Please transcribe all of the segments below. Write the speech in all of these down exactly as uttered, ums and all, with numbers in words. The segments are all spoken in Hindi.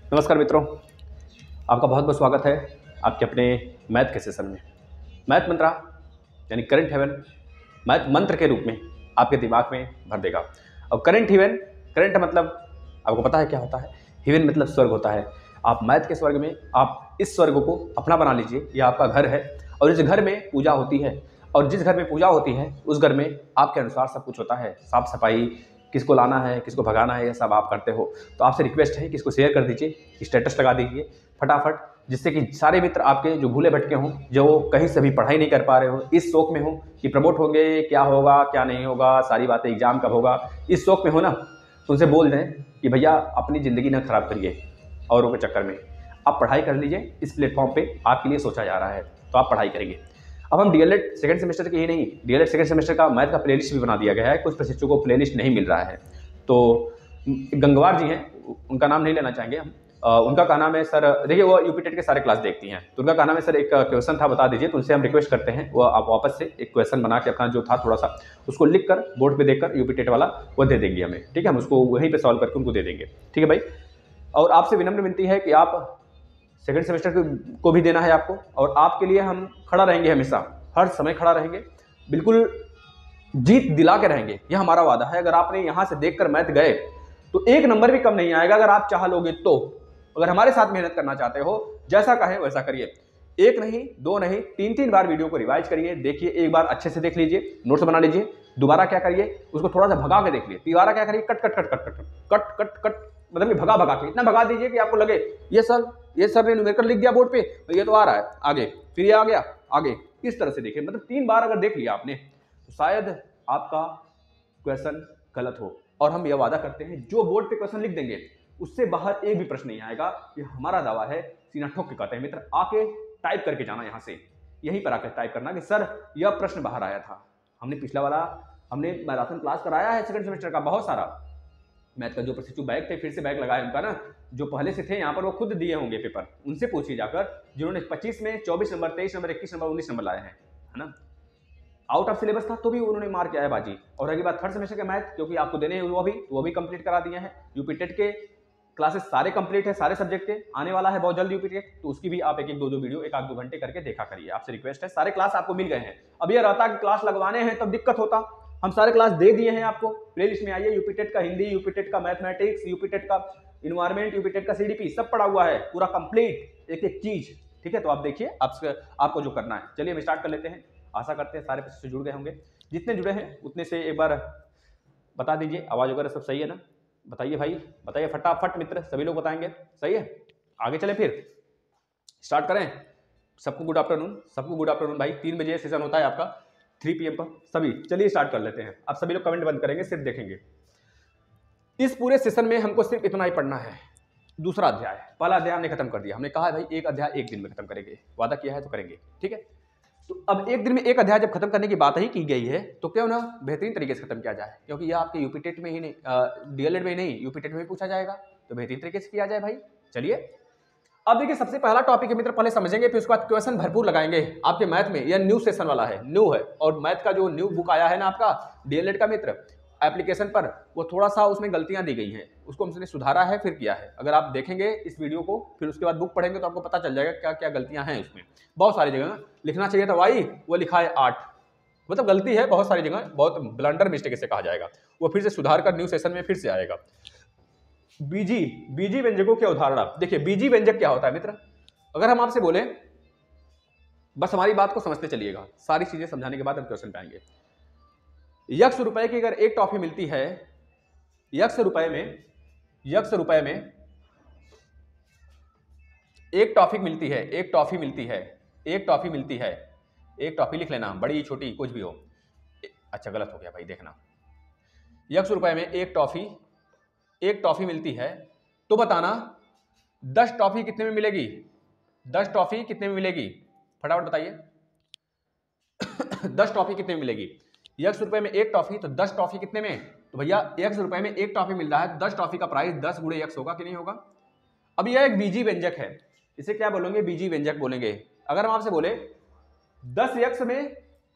नमस्कार मित्रों, आपका बहुत बहुत स्वागत है आपके अपने मैथ के सेशन में। मैथ मंत्रा यानी करंट हेवन मैथ मंत्र के रूप में आपके दिमाग में भर देगा। और करंट हेवन, करंट मतलब आपको पता है क्या होता है? हेवन मतलब स्वर्ग होता है। आप मैथ के स्वर्ग में आप इस स्वर्ग को अपना बना लीजिए। यह आपका घर है और इस घर में पूजा होती है, और जिस घर में पूजा होती है उस घर में आपके अनुसार सब कुछ होता है। साफ सफाई, किसको लाना है, किसको भगाना है, ये सब आप करते हो। तो आपसे रिक्वेस्ट है कि इसको शेयर कर दीजिए, स्टेटस लगा दीजिए फटाफट, जिससे कि सारे मित्र आपके जो भूले भटके हों, जो कहीं से भी पढ़ाई नहीं कर पा रहे हो, इस शौक में हो कि प्रमोट होंगे, क्या होगा क्या नहीं होगा, सारी बातें एग्जाम कब होगा, इस शौक में हो ना, तो उनसे बोल दें कि भैया अपनी ज़िंदगी ना खराब करिए औरों के चक्कर में, आप पढ़ाई कर लीजिए। इस प्लेटफॉर्म पे आपके लिए सोचा जा रहा है, तो आप पढ़ाई करेंगे। अब हम डीएलएड सेकंड सेमेस्टर के ही नहीं, डीएलएड सेकंड सेमेस्टर का मैथ का प्लेलिस्ट भी बना दिया गया है। कुछ प्रशिक्षकों को प्लेलिस्ट नहीं मिल रहा है, तो गंगवार जी हैं, उनका नाम नहीं लेना चाहेंगे हम, आ, उनका क्या नाम है सर, देखिए वो यूपीटेट के सारे क्लास देखती हैं, तो उनका क्या नाम है सर, एक क्वेश्चन था बता दीजिए। तो उनसे हम रिक्वेस्ट करते हैं वो आप वापस से एक क्वेश्चन बना के अपना जो था थोड़ा सा उसको लिख कर बोर्ड पे देकर यूपीटेट वाला वो दे देंगे हमें, ठीक है? हम उसको वहीं पे सॉल्व करके उनको दे देंगे, ठीक है भाई। और आपसे विनम्र विनती है कि आप सेकंड सेमेस्टर को भी देना है आपको, और आपके लिए हम खड़ा रहेंगे, हमेशा हर समय खड़ा रहेंगे, बिल्कुल जीत दिला के रहेंगे, यह हमारा वादा है। अगर आपने यहाँ से देखकर मैथ गए तो एक नंबर भी कम नहीं आएगा, अगर आप चाह लोगे तो। अगर हमारे साथ मेहनत करना चाहते हो, जैसा कहे वैसा करिए। एक नहीं, दो नहीं, तीन तीन बार वीडियो को रिवाइज करिए, देखिए, एक बार अच्छे से देख लीजिए, नोट्स बना लीजिए, दोबारा क्या करिए उसको थोड़ा सा भगा के देख लीजिए, तीबारा क्या करिए, cut cut cut cut cut cut cut cut मतलब कि भगा भगा के इतना भगा दीजिए कि आपको लगे ये सर ये सर ने न्यूमेरिकल लिख दिया बोर्ड पे, तो ये तो आ रहा है आगे, फिर ये आ गया आगे। इस तरह से देखिए, मतलब तीन बार अगर देख लिया आपने तो शायद आपका क्वेश्चन गलत हो। और हम यह वादा करते हैं जो बोर्ड पे क्वेश्चन लिख देंगे उससे बाहर एक भी प्रश्न नहीं आएगा, ये हमारा दावा है। सीना ठोक के कहते हैं मित्र, आके टाइप करके जाना, यहाँ से यहीं पर आकर टाइप करना कि सर यह प्रश्न बाहर आया था। हमने पिछला वाला हमने मैराथन क्लास कराया है सेकंड सेमेस्टर का, बहुत सारा मैथ का जो प्रशिक्षु बैग थे, फिर से बैग लगाए उनका ना, जो पहले से थे यहाँ पर वो खुद दिए होंगे पेपर, उनसे पूछिए जाकर, जिन्होंने पच्चीस में चौबीस नंबर, तेईस नंबर, इक्कीस नंबर, उन्नीस नंबर लाए हैं, है ना। आउट ऑफ सिलेबस था तो भी उन्होंने मार के आया बाजी। और रही बात थर्ड सेमेस्टर के मैथ, क्योंकि आपको देने हैं वो भी वो भी कंप्लीट करा दिए हैं। यूपीटेट के क्लासेस सारे कंप्लीट है, सारे सब्जेक्ट के, आने वाला है बहुत जल्द यूपीटेट, तो उसकी भी आप एक एक दो दो वीडियो एक आध दो घंटे करके देखा करिए। आपसे रिक्वेस्ट है, सारे क्लास आपको मिल गए हैं। अब यह रहता कि क्लास लगवाने हैं तब दिक्कत होता, हम सारे क्लास दे दिए हैं आपको। प्लेलिस्ट में आइए, यूपीटेट का हिंदी, यूपीटेट का मैथमेटिक्स, यूपीटेट का इन्वायरमेंट, यूपीटेट का सीडीपी, सब पड़ा हुआ है पूरा कंप्लीट, एक एक चीज, ठीक है? तो आप देखिए आप, आपको जो करना है। चलिए हम स्टार्ट कर लेते हैं। आशा करते हैं सारे से जुड़ गए होंगे, जितने जुड़े हैं उतने से एक बार बता दीजिए, आवाज वगैरह सब सही है ना? बताइए भाई, बताइए फटाफट मित्र, सभी लोग बताएंगे। सही है, आगे चले फिर स्टार्ट करें। सबको गुड आफ्टरनून, सबको गुड आफ्टरनून भाई। तीन बजे सेशन होता है आपका, थ्री पी एम पर सभी। चलिए स्टार्ट कर लेते हैं। अब सभी लोग कमेंट बंद करेंगे, सिर्फ देखेंगे। इस पूरे सेशन में हमको सिर्फ इतना ही पढ़ना है। दूसरा अध्याय, पहला अध्याय हमने खत्म कर दिया। हमने कहा है भाई एक अध्याय एक दिन में खत्म करेंगे, वादा किया है तो करेंगे, ठीक है? तो अब एक दिन में एक अध्याय जब खत्म करने की बात ही की गई है, तो क्यों ना बेहतरीन तरीके से खत्म किया जाए, क्योंकि यह आपके यूपीटेट में ही नहीं, डीएलएड में ही नहीं, यूपीटेट में भी पूछा जाएगा, तो बेहतरीन तरीके से किया जाए भाई। चलिए अब देखिए, सबसे पहला टॉपिक है मित्र, पहले समझेंगे, फिर उसके बाद क्वेश्चन भरपूर लगाएंगे आपके मैथ में। यह न्यू सेशन वाला है, न्यू है। और मैथ का जो न्यू बुक आया है ना आपका डीएलएड का मित्र एप्लीकेशन पर, वो थोड़ा सा उसमें गलतियां दी गई हैं, उसको हमने सुधारा है, फिर किया है। अगर आप देखेंगे इस वीडियो को, फिर उसके बाद बुक पढ़ेंगे तो आपको पता चल जाएगा क्या क्या गलतियां हैं उसमें। बहुत सारी जगह लिखना चाहिए था वाई, वो लिखा है आठ, मतलब गलती है बहुत सारी जगह, बहुत ब्लंडर मिस्टेक से कहा जाएगा। वो फिर से सुधार कर न्यू सेशन में फिर से आएगा। बीजी बीजी व्यंजकों के उदाहरण, देखिए बीजी व्यंजक क्या होता है मित्र? अगर हम आपसे बोले, बस हमारी बात को समझते चलिएगा, सारी चीजें समझाने के बाद हम क्वेश्चन पे आएंगे। यक्स रुपए की अगर एक टॉफी मिलती है, यक्स रुपए में यक्स रुपए में एक टॉफी मिलती है, एक टॉफी मिलती है, एक टॉफी मिलती है, एक टॉफी लिख लेना, बड़ी छोटी कुछ भी हो। अच्छा गलत हो गया भाई, देखना। यक्स रुपए में एक टॉफी एक टॉफी मिलती है, तो बताना दस टॉफी कितने में मिलेगी? दस टॉफी कितने में मिलेगी? फटाफट बताइए। दस टॉफी कितने में मिलेगी? यक्स रुपए में एक टॉफी, तो दस टॉफी कितने में? तो भैया यक्स रुपए में एक टॉफी मिल रहा है, दस टॉफी का प्राइस दस गुणे यक्स होगा कि नहीं होगा? अब यह एक बीजी व्यंजक है, इसे क्या बोलेंगे? बीजी व्यंजक बोलेंगे। अगर हम आपसे बोले दस यक्स में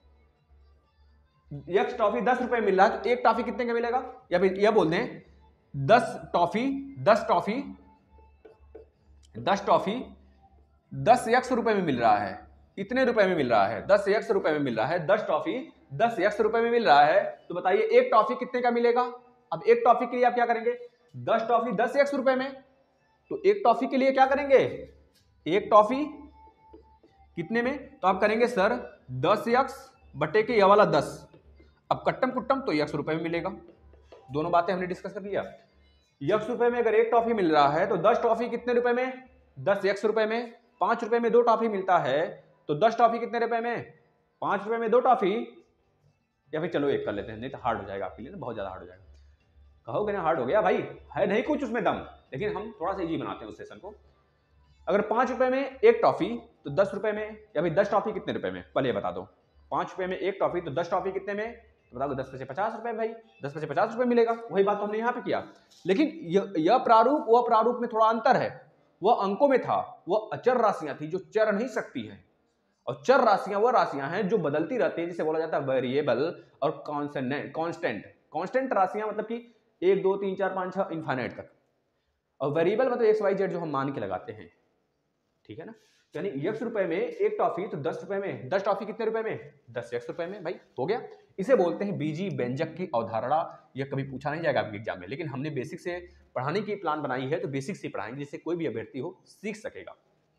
यक्स टॉफी दस रुपए मिल रहा है, तो एक टॉफी कितने का मिलेगा? या फिर यह बोल दें दस टॉफी दस टॉफी दस टॉफी दस यक्स रुपए में मिल रहा है, इतने रुपए में मिल रहा है, दस यक्स रुपए में मिल रहा है, दस टॉफी दस यक्स रुपए में मिल रहा है, तो बताइए एक टॉफी कितने का मिलेगा। अब एक टॉफी के लिए आप क्या करेंगे, दस टॉफी दस यक्स रुपए में, तो एक टॉफी के लिए क्या करेंगे, एक टॉफी कितने में, तो आप करेंगे सर दस यक्स बटे के ये वाला दस, अब कट्टम कुट्टम तो यक्स रुपए में मिलेगा। दोनों बातें हमने डिस्कस कर लिया। यक्स रुपए में अगर एक टॉफी मिल रहा है तो दस टॉफी कितने रुपए में, दस यक्स रुपए में। पांच रुपए में दो टॉफी मिलता है तो दस टॉफी कितने रुपए में, पांच रुपए में दो टॉफी। या फिर चलो एक कर लेते हैं, नहीं तो हार्ड हो जाएगा आपके लिए ना, बहुत ज्यादा हार्ड हो जाएगा। कहोगे ना हार्ड हो गया भाई, है नहीं कुछ उसमें दम, लेकिन हम थोड़ा सा इजी बनाते हैं उस सेशन को। अगर पांच रुपए में एक टॉफी तो दस रुपए में, या भाई दस टॉफी कितने रुपए में, पहले बता दो। पांच रुपए में एक टॉफी तो दस टॉफी कितने में, तो बताओ दस पैसे पचास रुपए भाई, दस पैसे पचास रुपए मिलेगा। वही बात तो हमने यहाँ पे किया, लेकिन यह प्रारूप वह प्रारूप में थोड़ा अंतर है। वह अंकों में था, वह अचर राशियां थी जो चर नहीं सकती हैं, और चर राशियां वह राशियां हैं जो बदलती रहती हैं, जिसे बोला जाता है वेरिएबल और कॉन्स्टेंट। कॉन्स्टेंट कॉन्स्टेंट राशियां मतलब कि एक दो तीन चार पांच छह इनफाइनाइट तक, और वेरिएबल मतलब एक्स वाई जेड जो हम मान के लगाते हैं, ठीक है ना। यानी यक्स रुपए में एक टॉफी तो दस रुपए में, दस टॉफी कितने रुपए में, दस यक्स रुपए में भाई, हो गया। इसे बोलते हैं बीजी व्यंजक की अवधारणा। यह कभी पूछा नहीं जाएगा आपके एग्जाम में, लेकिन हमने बेसिक से पढ़ाने की प्लान बनाई है, तो बेसिक से पढ़ाएंगे जिससे कोई भी अभ्यर्थी हो सीख सकेगा।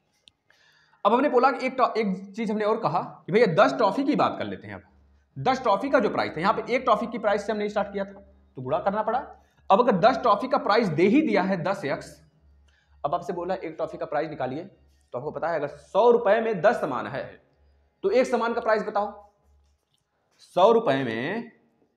अब हमने बोला कि एक एक चीज हमने और कहा कि भैया दस टॉफी की बात कर लेते हैं। अब दस टॉफी का जो प्राइस था, यहाँ पे एक टॉफी की प्राइस से हमने स्टार्ट किया था तो गुणा करना पड़ा। अब अगर दस टॉफी का प्राइस दे ही दिया है दस यक्स, अब आपसे बोला एक टॉफी का प्राइस निकालिए, तो आपको पता है अगर सौ रुपए में दस सामान है तो एक सामान का प्राइस बताओ। सौ रुपए में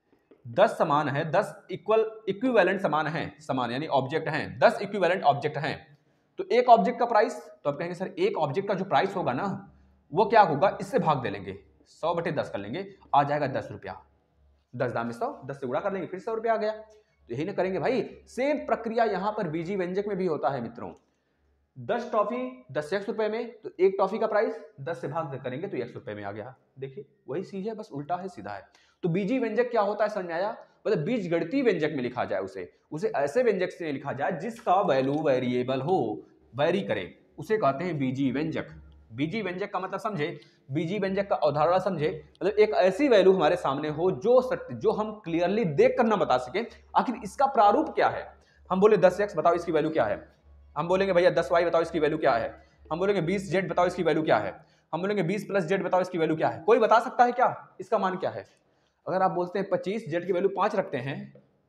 दस सामान है, दस इक्वल इक्विवेलेंट सामान है, सामान यानी ऑब्जेक्ट हैं, दस इक्विवेलेंट ऑब्जेक्ट हैं, तो एक ऑब्जेक्ट का प्राइस, तो आप कहेंगे सर एक ऑब्जेक्ट का जो प्राइस होगा ना वो क्या होगा, इससे भाग दे लेंगे, सौ बटे दस कर लेंगे, आ जाएगा दस रुपया। दस दाम में सौ, दस से गुणा कर लेंगे, फिर सौ रुपया आ गया। तो यही ना करेंगे भाई। सेम प्रक्रिया यहां पर बीजी व्यंजक में भी होता है मित्रों। दस टॉफी दस यक्स रुपए में, तो एक टॉफी का प्राइस दस से भाग करेंगे तो यक्स रुपए में आ गया। देखिए वही चीज है, बस उल्टा है सीधा है। तो बीजी व्यंजक क्या होता है समझ आया, मतलब बीज गणितीय व्यंजक में लिखा जाए उसे उसे ऐसे व्यंजक से लिखा जाए जिसका वैल्यू वेरिएबल हो, वैरी करे, उसे कहते हैं बीजी व्यंजक। बीजी व्यंजक का मतलब समझे, बीजी व्यंजक का अवधारणा समझे, मतलब एक ऐसी वैल्यू हमारे सामने हो जो सत्य, जो हम क्लियरली देख कर ना बता सके आखिर इसका प्रारूप क्या है। हम बोले दस एक्स बताओ इसकी वैल्यू क्या है, हम बोलेंगे भैया दस वाई बताओ इसकी वैल्यू क्या है, हम बोलेंगे बीस जेड बताओ इसकी वैल्यू क्या है, हम बोलेंगे बीस प्लस जेड बताओ इसकी वैल्यू क्या है। कोई बता सकता है क्या इसका मान क्या है? अगर आप बोलते हैं पच्चीस, जेड की वैल्यू पांच रखते हैं,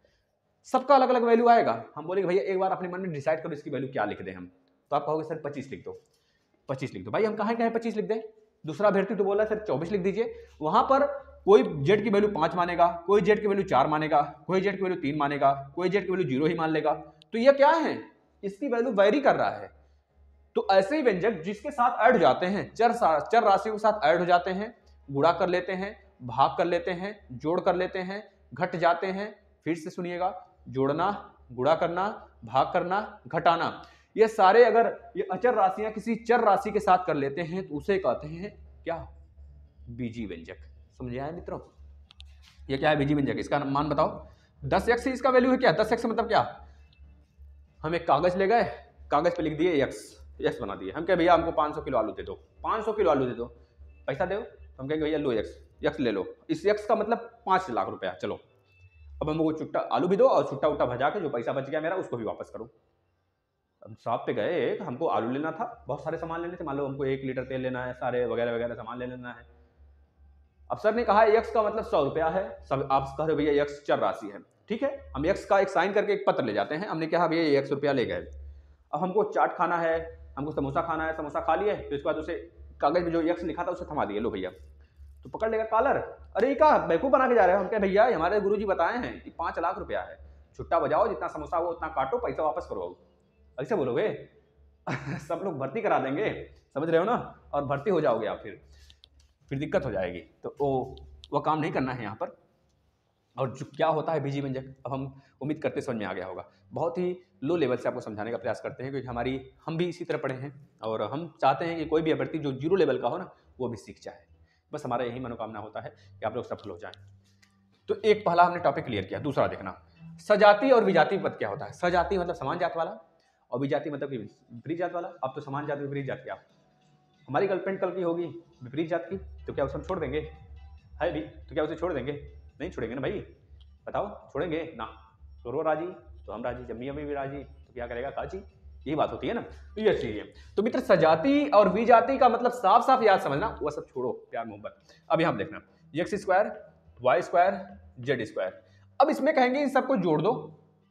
सबका अलग अलग वैल्यू आएगा। हम बोलेंगे भैया एक बार अपने मन में डिसाइड करो इसकी वैल्यू क्या लिख दें हम, तो आप कहोगे सर पच्चीस लिख दो, पच्चीस लिख दो। भाई हम कहाँ कहें पच्चीस लिख दें, दूसरा अभ्यर्थी तो बोला सर चौबीस लिख दीजिए। वहां पर कोई जेड की वैल्यू पांच मानेगा, कोई जेड की वैल्यू चार मानेगा, कोई जेड की वैल्यू तीन मानेगा, कोई जेड की वैल्यू जीरो ही मान लेगा। तो ये क्या है, इसकी वैल्यू वैरी कर रहा है। तो ऐसे ही व्यंजक जिसके साथ ऐड हो जाते हैं, चर चर राशियों के साथ ऐड हो जाते हैं, गुणा कर लेते हैं, भाग कर लेते हैं, जोड़ कर लेते हैं, घट जाते हैं। फिर से सुनिएगा, जोड़ना, गुणा करना, भाग करना, घटाना, ये सारे अगर ये अचर राशियां किसी चर राशि के साथ कर लेते हैं तो उसे कहते हैं क्या, बीजी व्यंजक। समझ आया मित्रों, ये क्या है बीजी व्यंजक, इसका मान बताओ। दस एक्स इसका वैल्यू है क्या, दस एक्स मतलब क्या, हम एक कागज ले गए, कागज पे लिख दिए एक्स, एक्स बना दिए। हम कहे भैया हमको पाँच सौ किलो आलू दे दो, पाँच सौ किलो आलू दे दो, पैसा दो। हम कहेंगे भैया लो एक्स, एक्स ले लो, इस एक्स का मतलब पाँच लाख रुपया, चलो अब हमको छुट्टा आलू भी दो और छुट्टा उट्टा भजा के जो पैसा बच गया मेरा उसको भी वापस करो। अब शॉप पे गए, हमको आलू लेना था, बहुत सारे सामान लेने थे, मान लो हमको एक लीटर तेल लेना है, सारे वगैरह वगैरह सामान ले लेना है। अब सर ने कहा एक्स का मतलब सौ रुपया है, सब आप कह रहे भैया एक्स चर राशि है, ठीक है। हम एक्स का एक साइन करके एक पत्र ले जाते हैं, हमने कहा भैया एक्स रुपया ले गए। अब हमको चाट खाना है, हमको समोसा खाना है, समोसा खा लिए, फिर उसके बाद उसे कागज में जो एक्स लिखा था उसे थमा दिए, लो भैया। तो पकड़ लेगा कॉलर, अरे क्या बेवकूफ बना के जा रहे हो। हम कहे भैया हमारे गुरुजी बताए हैं कि पाँच लाख रुपया है, छुट्टा बजाओ, जितना समोसा हो उतना काटो, पैसा वापस करो। ऐसे बोलोगे सब लोग भर्ती करा देंगे, समझ रहे हो ना, और भर्ती हो जाओगे आप, फिर फिर दिक्कत हो जाएगी। तो वो वो काम नहीं करना है यहाँ पर। और जो क्या होता है बीजी व्यंजक, अब हम उम्मीद करते समझ में आ गया होगा। बहुत ही लो लेवल से आपको समझाने का प्रयास करते हैं, क्योंकि हमारी हम भी इसी तरह पढ़े हैं और हम चाहते हैं कि कोई भी अभ्यर्थी जो जीरो लेवल का हो ना वो भी सीख जाए। बस हमारा यही मनोकामना होता है कि आप लोग सफल हो जाएं। तो एक पहला हमने टॉपिक क्लियर किया। दूसरा देखना, सजाती और विजातीय पद क्या होता है। सजाती मतलब समान जात वाला, और विजाति मतलब कि विपरीत जात वाला। अब तो समान जात विपरीत जात क्या, हमारी गर्लफ्रेंड कल की होगी विपरीत जात की, तो क्या उसे हम छोड़ देंगे? है भी, तो क्या उसे छोड़ देंगे? नहीं छोड़ेंगे ना भाई, बताओ छोड़ेंगे ना? तो रो राजी तो हम राजी, जब मियाँ भी राजी तो क्या करेगा काजी, यही बात होती है ना। तो ये चीज है। तो मित्र सजाति और विजाति का मतलब साफ साफ याद समझना, वो सब छोड़ो प्यार मोहब्बत। अब यहां देखना x square y square z square. अब इसमें कहेंगे इन सबको जोड़ दो,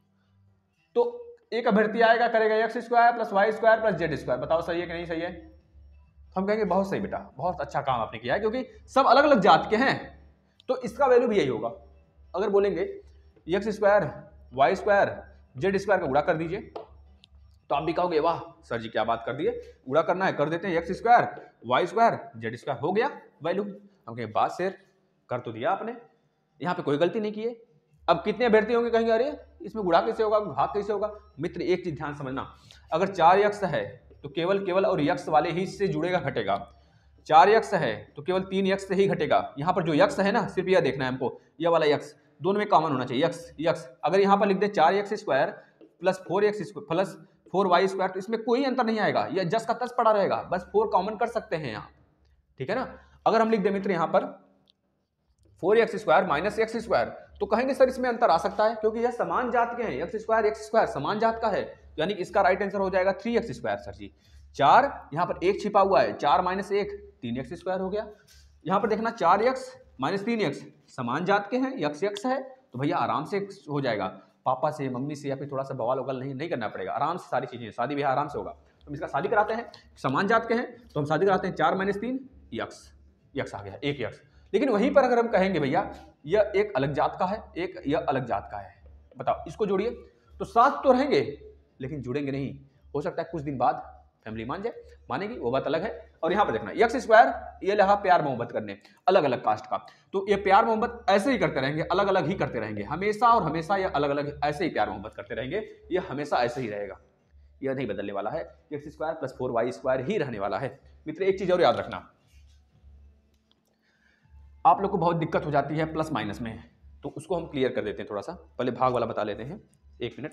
तो एक अभ्यर्थी आएगा करेगा x square plus Y square plus z square. बताओ सही है कि नहीं सही है? हम कहेंगे बहुत सही बेटा, बहुत अच्छा काम आपने किया है, क्योंकि सब अलग अलग जात के हैं, तो इसका वैल्यू भी यही होगा। अगर बोलेंगे x square y square z square का गुणा कर दीजिए, तो आप भी कहोगे वाह सर जी क्या बात कर दिए, गुणा करना है कर देते हैं, x square y square z square हो गया वैल्यू। हम कहेंगे बात शेर कर तो दिया आपने, यहाँ पे कोई गलती नहीं की है। अब कितने अभ्यर्थी होंगे, कहेंगे अरे इसमें गुणा कैसे होगा, भाग कैसे होगा? मित्र एक चीज ध्यान समझना, अगर चार यक्स है तो केवल केवल और यक्स वाले ही से जुड़ेगा घटेगा, चार यक्स है तो केवल तीन यक्स से ही घटेगा। यहाँ पर जो यक्स है ना, सिर्फ यह देखना है हमको, यह वाला यक्स दोनों में कॉमन होना चाहिए, यक्स यक्स। अगर यहाँ पर लिख दे चार x square plus four x square plus four y square, तो इसमें कोई अंतर नहीं आएगा, यह जस का तस पड़ा रहेगा, बस फोर कॉमन कर सकते हैं यहाँ, ठीक है ना। अगर हम लिख दे मित्र यहाँ पर four x square minus x square, तो कहेंगे सर इसमें अंतर आ सकता है, क्योंकि यह समान जात के हैं, एक्स स्क्वायर एक्स स्क्वायर समान जात का है, यानी कि इसका राइट आंसर हो जाएगा three x square. Sir ji चार यहाँ पर एक छिपा हुआ है, चार माइनस एक तीन एक्स स्क्वायर हो गया। यहाँ पर देखना चार एक्स माइनस तीन एक्स समान जात के हैं, यक्स यक्स है, तो भैया आराम से हो जाएगा, पापा से मम्मी से या फिर थोड़ा सा बवाल ववाल नहीं नहीं करना पड़ेगा, आराम से सारी चीजें, शादी ब्याह आराम से होगा। तो हम इसका शादी कराते हैं, समान जात के हैं तो हम शादी कराते हैं, चार माइनस तीन यक्स, यक्स आ गया एक यक्स। लेकिन वहीं पर अगर हम कहेंगे भैया यह एक अलग जात का है, एक यह अलग जात का है, बताओ इसको जोड़िए, तो साथ तो रहेंगे लेकिन जुड़ेंगे नहीं, हो सकता है कुछ दिन बाद फैमिली मान जाए, मानेगी वो बात अलग है। और यहाँ पर देखना एक्स स्क्वायर ये लगा प्यार मोहब्बत करने अलग अलग कास्ट का, तो ये प्यार मोहब्बत ऐसे ही करते रहेंगे, अलग अलग ही करते रहेंगे हमेशा और हमेशा, ये अलग अलग ऐसे ही प्यार मोहब्बत करते रहेंगे, ये हमेशा ऐसे ही रहेगा, यह नहीं बदलने वाला है, x square plus four y square ही रहने वाला है। मित्र एक चीज और याद रखना, आप लोग को बहुत दिक्कत हो जाती है प्लस माइनस में, तो उसको हम क्लियर कर देते हैं थोड़ा सा, पहले भाग वाला बता लेते हैं, एक मिनट।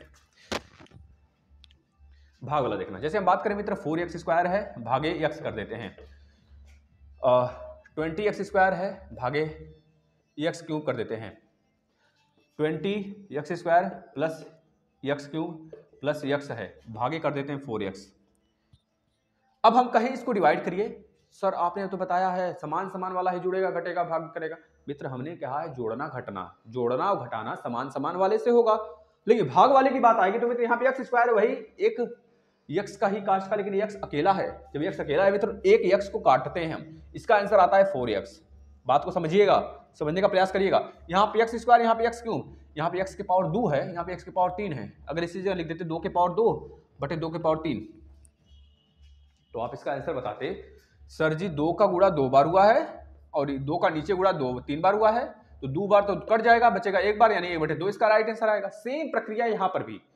भाग वाला देखना, जैसे हम बात करें मित्र फोर एक्स स्क्वायर है भागे एक्स कर देते हैं, ट्वेंटी एक्स स्क्वायर है भागे एक्स क्यूब कर देते हैं, twenty x square plus x cube plus x है भागे कर देते हैं फोर एक्स। अब हम कहें इसको डिवाइड करिए, सर आपने तो बताया है समान समान वाला ही जुड़ेगा घटेगा भाग करेगा। मित्र हमने कहा है जोड़ना घटना, जोड़ना और घटाना समान समान वाले से होगा, लेकिन भाग वाले की बात आएगी तो मित्र यहाँ पे एक्स स्क्वायर वही एक यक्स का ही कास्ट का, लेकिन यक्स अकेला है, जब यक्स अकेला है मित्र एक यक्स को काटते हैं हम, इसका आंसर आता है फोर एक्स। बात को समझिएगा, समझने का प्रयास करिएगा। यहाँ पे एक्स स्क्वायर, यहाँ पे एक्स क्यूब, यहाँ पे एक्स के पावर दो है, यहाँ पे एक्स के पावर तीन है, अगर इसी जगह लिख देते दो के पावर दो बटे दो के पावर तीन, तो आप इसका आंसर बताते सर जी दो का गुणा दो बार हुआ है और दो का नीचे गुणा दो तीन बार हुआ है, तो दो बार तो कट जाएगा, बचेगा एक बार, यानी एक बटे दो इसका राइट आंसर आएगा। सेम प्रक्रिया यहां पर भी,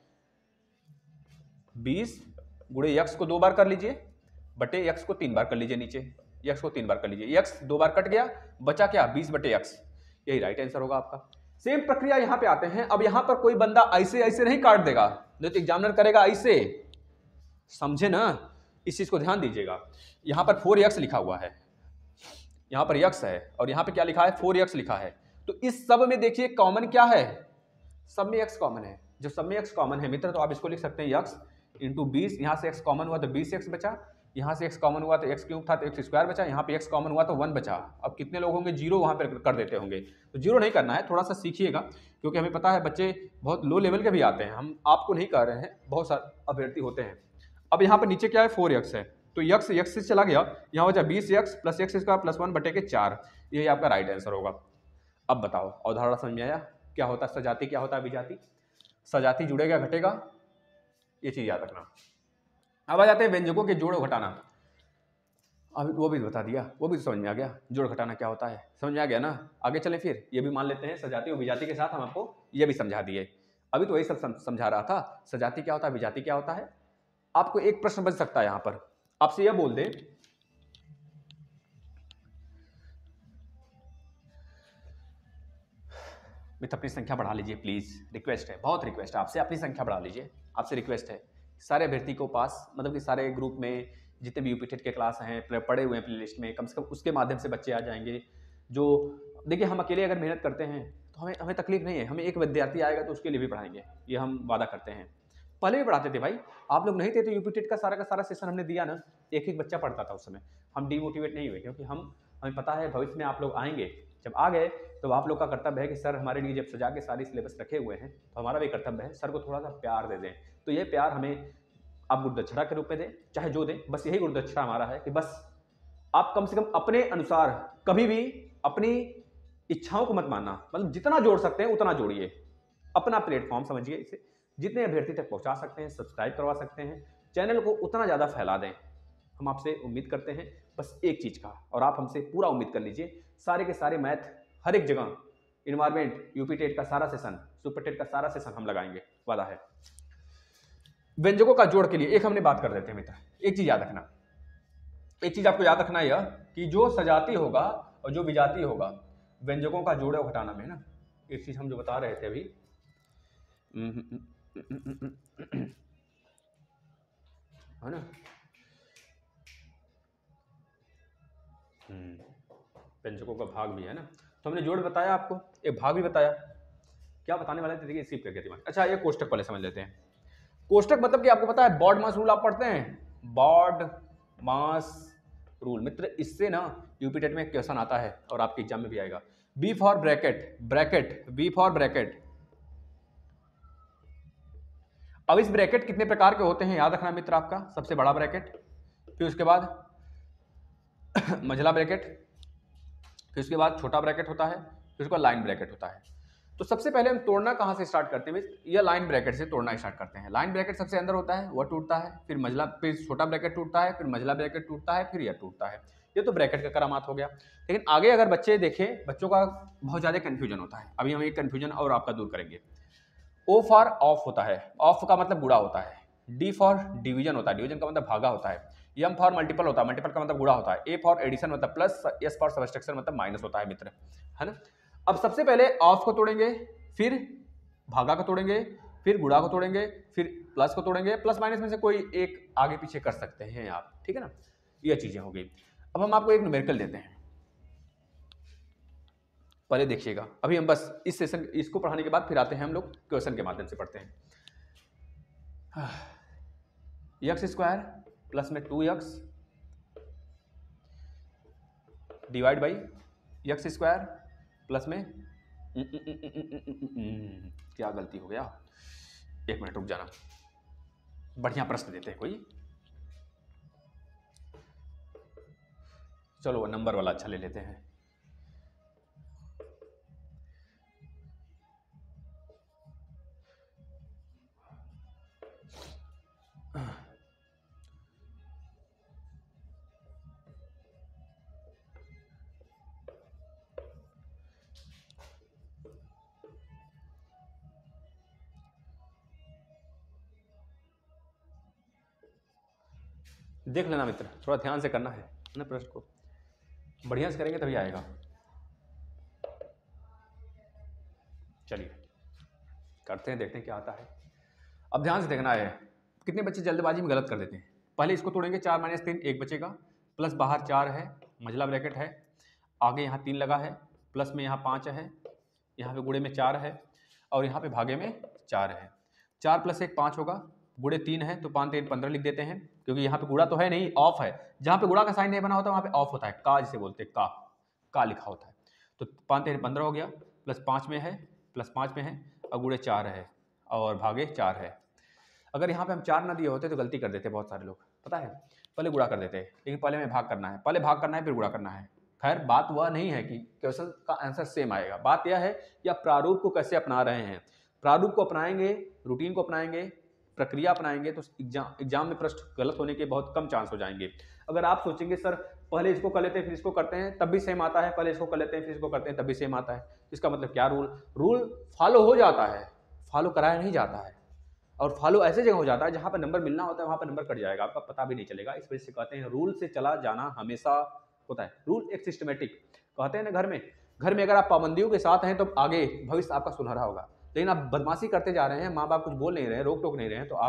बीस गुणे यक्स को दो बार कर लीजिए बटे यक्स को तीन बार कर लीजिए, नीचे यक्स को तीन बार कर लीजिए, यक्स दो बार कट गया, बचा क्या बीस बटे यक्स, यही राइट आंसर होगा आपका। सेम प्रक्रिया यहां पे आते हैं। अब यहां पर कोई बंदा ऐसे ऐसे नहीं काट देगा, नहीं तो एग्जामिनर करेगा ऐसे, समझे ना, इस चीज को ध्यान दीजिएगा। यहां पर फोर एक्स लिखा हुआ है, यहां पर यक्स है और यहां पे क्या लिखा है फोर एक्स लिखा है, तो इस सब में देखिए कॉमन क्या है, सब में एक्स कॉमन है, जो सब में एक्स कॉमन है मित्र तो आप इसको लिख सकते हैं यक्स इंटू बीस, यहां से एक्स कॉमन हुआ तो बीस एक्स बचा, यहां से एक्स कॉमन हुआ तो एक्स क्यूब था तो एक्स स्क्वायर बचा, यहां पे एक्स कॉमन हुआ तो वन बचा। अब कितने लोग होंगे जीरो वहां पर कर देते होंगे, तो जीरो नहीं करना है, थोड़ा सा सीखिएगा, क्योंकि हमें पता है बच्चे बहुत लो लेवल के भी आते हैं, हम आपको नहीं कह रहे हैं, बहुत सारे अभ्यर्थी होते हैं। अब यहाँ पर नीचे क्या है फोर एक्स है, तो यक्स यक्स से चला गया, यहाँ हो जाए बीस x plus x square plus one बटे के चार, यही आपका राइट आंसर होगा। अब बताओ अवधारणा समझ में आया, क्या होता है सजाति, क्या होता है विजाति, सजाति जुड़ेगा घटेगा, ये चीज याद रखना। अब आ जाते हैं व्यंजकों के जोड़ घटाना, अभी वो भी बता दिया, वो भी समझ में आ गया, जोड़ घटाना क्या होता है समझ में आ गया ना। आगे चलें फिर, ये भी मान लेते हैं सजाति और विजाति के साथ हम आपको ये भी समझा दिए, अभी तो वही सब समझा रहा था, सजाति क्या होता है विजाति क्या होता है। आपको एक प्रश्न बच सकता है यहां पर, आपसे यह बोल दे मित्र अपनी संख्या बढ़ा लीजिए प्लीज, रिक्वेस्ट है, बहुत रिक्वेस्ट है आपसे, अपनी संख्या बढ़ा लीजिए, आपसे रिक्वेस्ट है, सारे अभ्यर्थी को पास, मतलब कि सारे ग्रुप में जितने भी यूपीटेट के क्लास हैं पड़े हुए हैं प्ले लिस्ट में, कम से कम उसके माध्यम से बच्चे आ जाएंगे। जो देखिए हम अकेले अगर मेहनत करते हैं तो हमें हमें तकलीफ नहीं है, हमें एक विद्यार्थी आएगा तो उसके लिए भी पढ़ाएंगे, ये हम वादा करते हैं। पहले भी पढ़ाते थे भाई, आप लोग नहीं थे तो यूपीटेट का सारा का सारा सेशन हमने दिया ना, एक एक बच्चा पढ़ता था उस समय। हम डीमोटिवेट नहीं हुए, क्योंकि हम हमें पता है भविष्य में आप लोग आएंगे, जब आ गए तो आप लोग का कर्तव्य है कि सर हमारे लिए जब सजा के सारी सिलेबस रखे हुए हैं तो हमारा भी कर्तव्य है सर को थोड़ा सा प्यार दे दें। तो ये प्यार हमें आप गुरुदक्षिणा के रूप में दें, चाहे जो दें, बस यही गुरुदक्षिणा हमारा है कि बस आप कम से कम अपने अनुसार कभी भी अपनी इच्छाओं को मत मानना, मतलब जितना जोड़ सकते हैं उतना जोड़िए, अपना प्लेटफॉर्म समझिए इसे, जितने अभ्यर्थी तक पहुंचा सकते हैं, सब्सक्राइब करवा सकते हैं, चैनल को उतना ज़्यादा फैला दें। हम आपसे उम्मीद करते हैं बस एक चीज़ का, और आप हमसे पूरा उम्मीद कर लीजिए, सारे के सारे मैथ हर एक जगह, इन्वायरमेंट, यूपीटेट का सारा सेशन, सुपरटेट का सारा सेशन हम लगाएंगे, वादा है। व्यंजकों का जोड़ के लिए एक हमने बात कर रहे थे मित्र, एक चीज़ याद रखना, एक चीज़ आपको याद रखना यह कि जो सजाती होगा और जो विजाती होगा, व्यंजकों का जोड़ और घटाना में ना, एक चीज़ हम जो बता रहे थे अभी, है ना, व्यंजकों का भाग भी है ना, तो हमने जोड़ बताया आपको, एक भाग भी बताया, क्या बताने वाले थे देखिए, स्किप कर गया दिमाग। अच्छा ये कोष्टक पहले समझ लेते हैं। कोष्टक मतलब कि आपको पता है बॉड मास रूल आप पढ़ते हैं, बॉड मास रूल मित्र, इससे ना यूपीटेट में क्वेश्चन आता है और आपके एग्जाम में भी आएगा। B for bracket, bracket, B for bracket. अब इस ब्रैकेट कितने प्रकार के होते हैं याद रखना मित्र आपका, सबसे बड़ा ब्रैकेट, फिर उसके बाद मझला ब्रैकेट, फिर उसके बाद छोटा ब्रैकेट होता है, फिर उसके बाद लाइन ब्रैकेट होता है। तो सबसे पहले हम तोड़ना कहाँ से स्टार्ट करते हैं, यह लाइन ब्रैकेट से तोड़ना स्टार्ट करते हैं। लाइन ब्रैकेट सबसे अंदर होता है, वह टूटता है, फिर मझला, फिर छोटा ब्रैकेट टूटता है, फिर मझला ब्रैकेट टूटता है, फिर यह टूटता है। ये तो ब्रैकेट का करामात हो गया। लेकिन आगे अगर बच्चे देखें, बच्चों का बहुत ज़्यादा कन्फ्यूजन होता है, अभी हम एक कन्फ्यूजन और आपका दूर करेंगे। ओ फॉर ऑफ होता है, ऑफ का मतलब गुणा होता है। डी फॉर डिवीजन होता है, डिवीजन का मतलब भागा होता है। एम फॉर मल्टीपल होता है, मल्टीपल का मतलब गुणा होता है। ए फॉर एडिशन मतलब प्लस, एस फॉर सबट्रैक्शन मतलब माइनस होता है मित्र, है ना। अब सबसे पहले ऑफ को तोड़ेंगे, फिर भागा को तोड़ेंगे, फिर गुणा को तोड़ेंगे, फिर प्लस को तोड़ेंगे। प्लस माइनस में से कोई एक आगे पीछे कर सकते हैं आप, ठीक है ना, ये चीजें हो गई। अब हम आपको एक न्यूमेरिकल देते हैं, पहले देखिएगा। अभी हम बस इस सेशन इसको पढ़ाने के बाद फिर आते हैं हम लोग क्वेश्चन के माध्यम से पढ़ते हैं। एक्स स्क्वायर प्लस में two x divide by x square plus में क्या गलती हो गया, एक मिनट रुक जाना, बढ़िया प्रश्न देते हैं कोई, चलो नंबर वाला अच्छा ले लेते हैं। देख लेना मित्र, थोड़ा ध्यान से करना है ना, प्रश्न को बढ़िया से करेंगे तभी आएगा। चलिए करते हैं, देखते हैं क्या आता है। अब ध्यान से देखना है, कितने बच्चे जल्दबाजी में गलत कर देते हैं। पहले इसको तोड़ेंगे, चार माइनस तीन एक बचेगा, प्लस बाहर चार है, मझला ब्रैकेट है, आगे यहाँ तीन लगा है, प्लस में यहाँ पाँच है, यहाँ पे गुणे में चार है, और यहाँ पे भागे में चार है। चार प्लस एक पाँच होगा, गुणे तीन है तो पाँच तीन पंद्रह लिख देते हैं, क्योंकि यहाँ पे गुणा तो है नहीं, ऑफ है। जहाँ पे गुणा का साइन नहीं बना होता वहाँ पे ऑफ होता है, का जिसे बोलते हैं, का का लिखा होता है। तो पाँच तीन पंद्रह हो गया, प्लस पाँच में है, प्लस पाँच में है, और गुणे चार है, और भागे चार है। अगर यहाँ पे हम चार ना दिए होते तो गलती कर देते बहुत सारे लोग, पता है, पहले गुणा कर देते हैं, लेकिन पहले में भाग करना है, पहले भाग करना है फिर गुणा करना है। खैर बात वह नहीं है कि क्वेश्चन का आंसर सेम आएगा, बात यह है कि आप प्रारूप को कैसे अपना रहे हैं। प्रारूप को अपनाएंगे, रूटीन को अपनाएंगे, प्रक्रिया अपनाएंगे तो एग्जाम एग्जाम में प्रश्न गलत होने के बहुत कम चांस हो जाएंगे। अगर आप सोचेंगे सर पहले इसको कर लेते हैं फिर इसको करते हैं तब भी सेम आता है, पहले इसको कर लेते हैं फिर इसको करते हैं तब भी सेम आता है, इसका मतलब क्या, रूल रूल फॉलो हो जाता है, फॉलो कराया नहीं जाता है। और फॉलो ऐसे जगह हो जाता है जहाँ पर नंबर मिलना होता है वहाँ पर नंबर कट जाएगा, आपका पता भी नहीं चलेगा। इस वजह से कहते हैं रूल से चला जाना हमेशा होता है। रूल एक सिस्टमेटिक, कहते हैं ना घर में घर में अगर आप पाबंदियों के साथ हैं तो आगे भविष्य आपका सुनहरा होगा। लेकिन आप बदमाशी करते जा रहे हैं, माँ बाप कुछ बोल नहीं रहे हैं, रोक टोक नहीं रहे हैं, तो आपका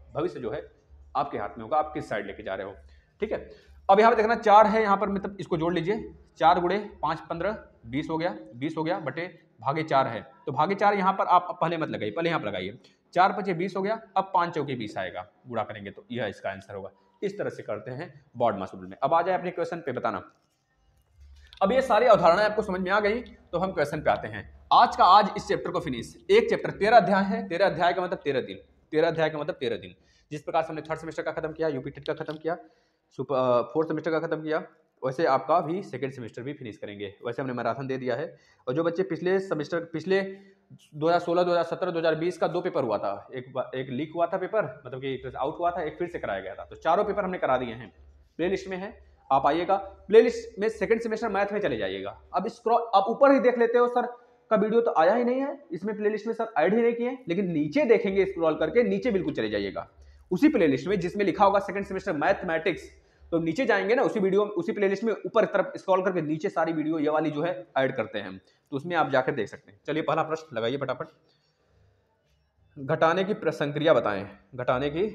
भविष्य जो है आपके हाथ में होगा, आप किस साइड लेके जा रहे हो। ठीक है, अब यहाँ पे देखना चार है यहाँ पर, मतलब इसको जोड़ लीजिए, चार गुड़े पाँच पंद्रह बीस हो गया, बीस हो गया बटे भागे चार है, तो भागे चार यहाँ पर आप पहले मत लगाइए, पहले यहाँ पर लगाइए, चार पचे बीस हो गया, अब पाँच चौके बीस आएगा, गुणा करेंगे तो यह इसका आंसर होगा। इस तरह से करते हैं बॉड मास रूल में। अब आ जाए अपने क्वेश्चन पे बताना। अब ये सारी अवधारणाएं आपको समझ में आ गई तो हम क्वेश्चन पे आते हैं। आज का आज इस चैप्टर को फिनिश, एक चैप्टर तेरह अध्याय है, तेरह अध्याय का मतलब तेरह दिन, तेरह अध्याय का मतलब तेरह दिन। जिस प्रकार से हमने थर्ड सेमेस्टर का खत्म किया, यूपी टेट का खत्म किया, फोर्थ सेमेस्टर का खत्म किया, वैसे आपका भी सेकेंड सेमेस्टर भी फिनिश करेंगे। वैसे हमने मैराथन दे दिया है। और जो बच्चे पिछले सेमेस्टर पिछले दो हज़ार सोलह, दो हज़ार सत्रह, दो हज़ार बीस का दो पेपर हुआ था, एक एक लीक हुआ था पेपर, मतलब कि आउट हुआ था, एक फिर से कराया गया था, तो चारों पेपर हमने करा दिए हैं, प्ले लिस्ट में है, आप आइएगा प्ले लिस्ट में, सेकंड सेमेस्टर मैथ में चले जाइएगा। अब स्क्रॉल आप ऊपर ही देख लेते हो, सर का वीडियो तो आया ही नहीं है इसमें, प्ले लिस्ट में सर ऐड ही नहीं किए, लेकिन नीचे देखेंगे स्क्रॉल करके, नीचे बिल्कुल चले जाइएगा उसी प्ले लिस्ट में जिसमें लिखा होगा सेकंड सेमेस्टर मैथमेटिक्स, तो नीचे जाएंगे ना उसी वीडियो उसी प्लेलिस्ट में, ऊपर तरफ स्क्रॉल करके नीचे सारी वीडियो ये वाली जो है ऐड करते हैं हम, तो उसमें आप जाकर देख सकते हैं। चलिए पहला प्रश्न लगाइए फटाफट, घटाने की संक्रिया बताएं, घटाने की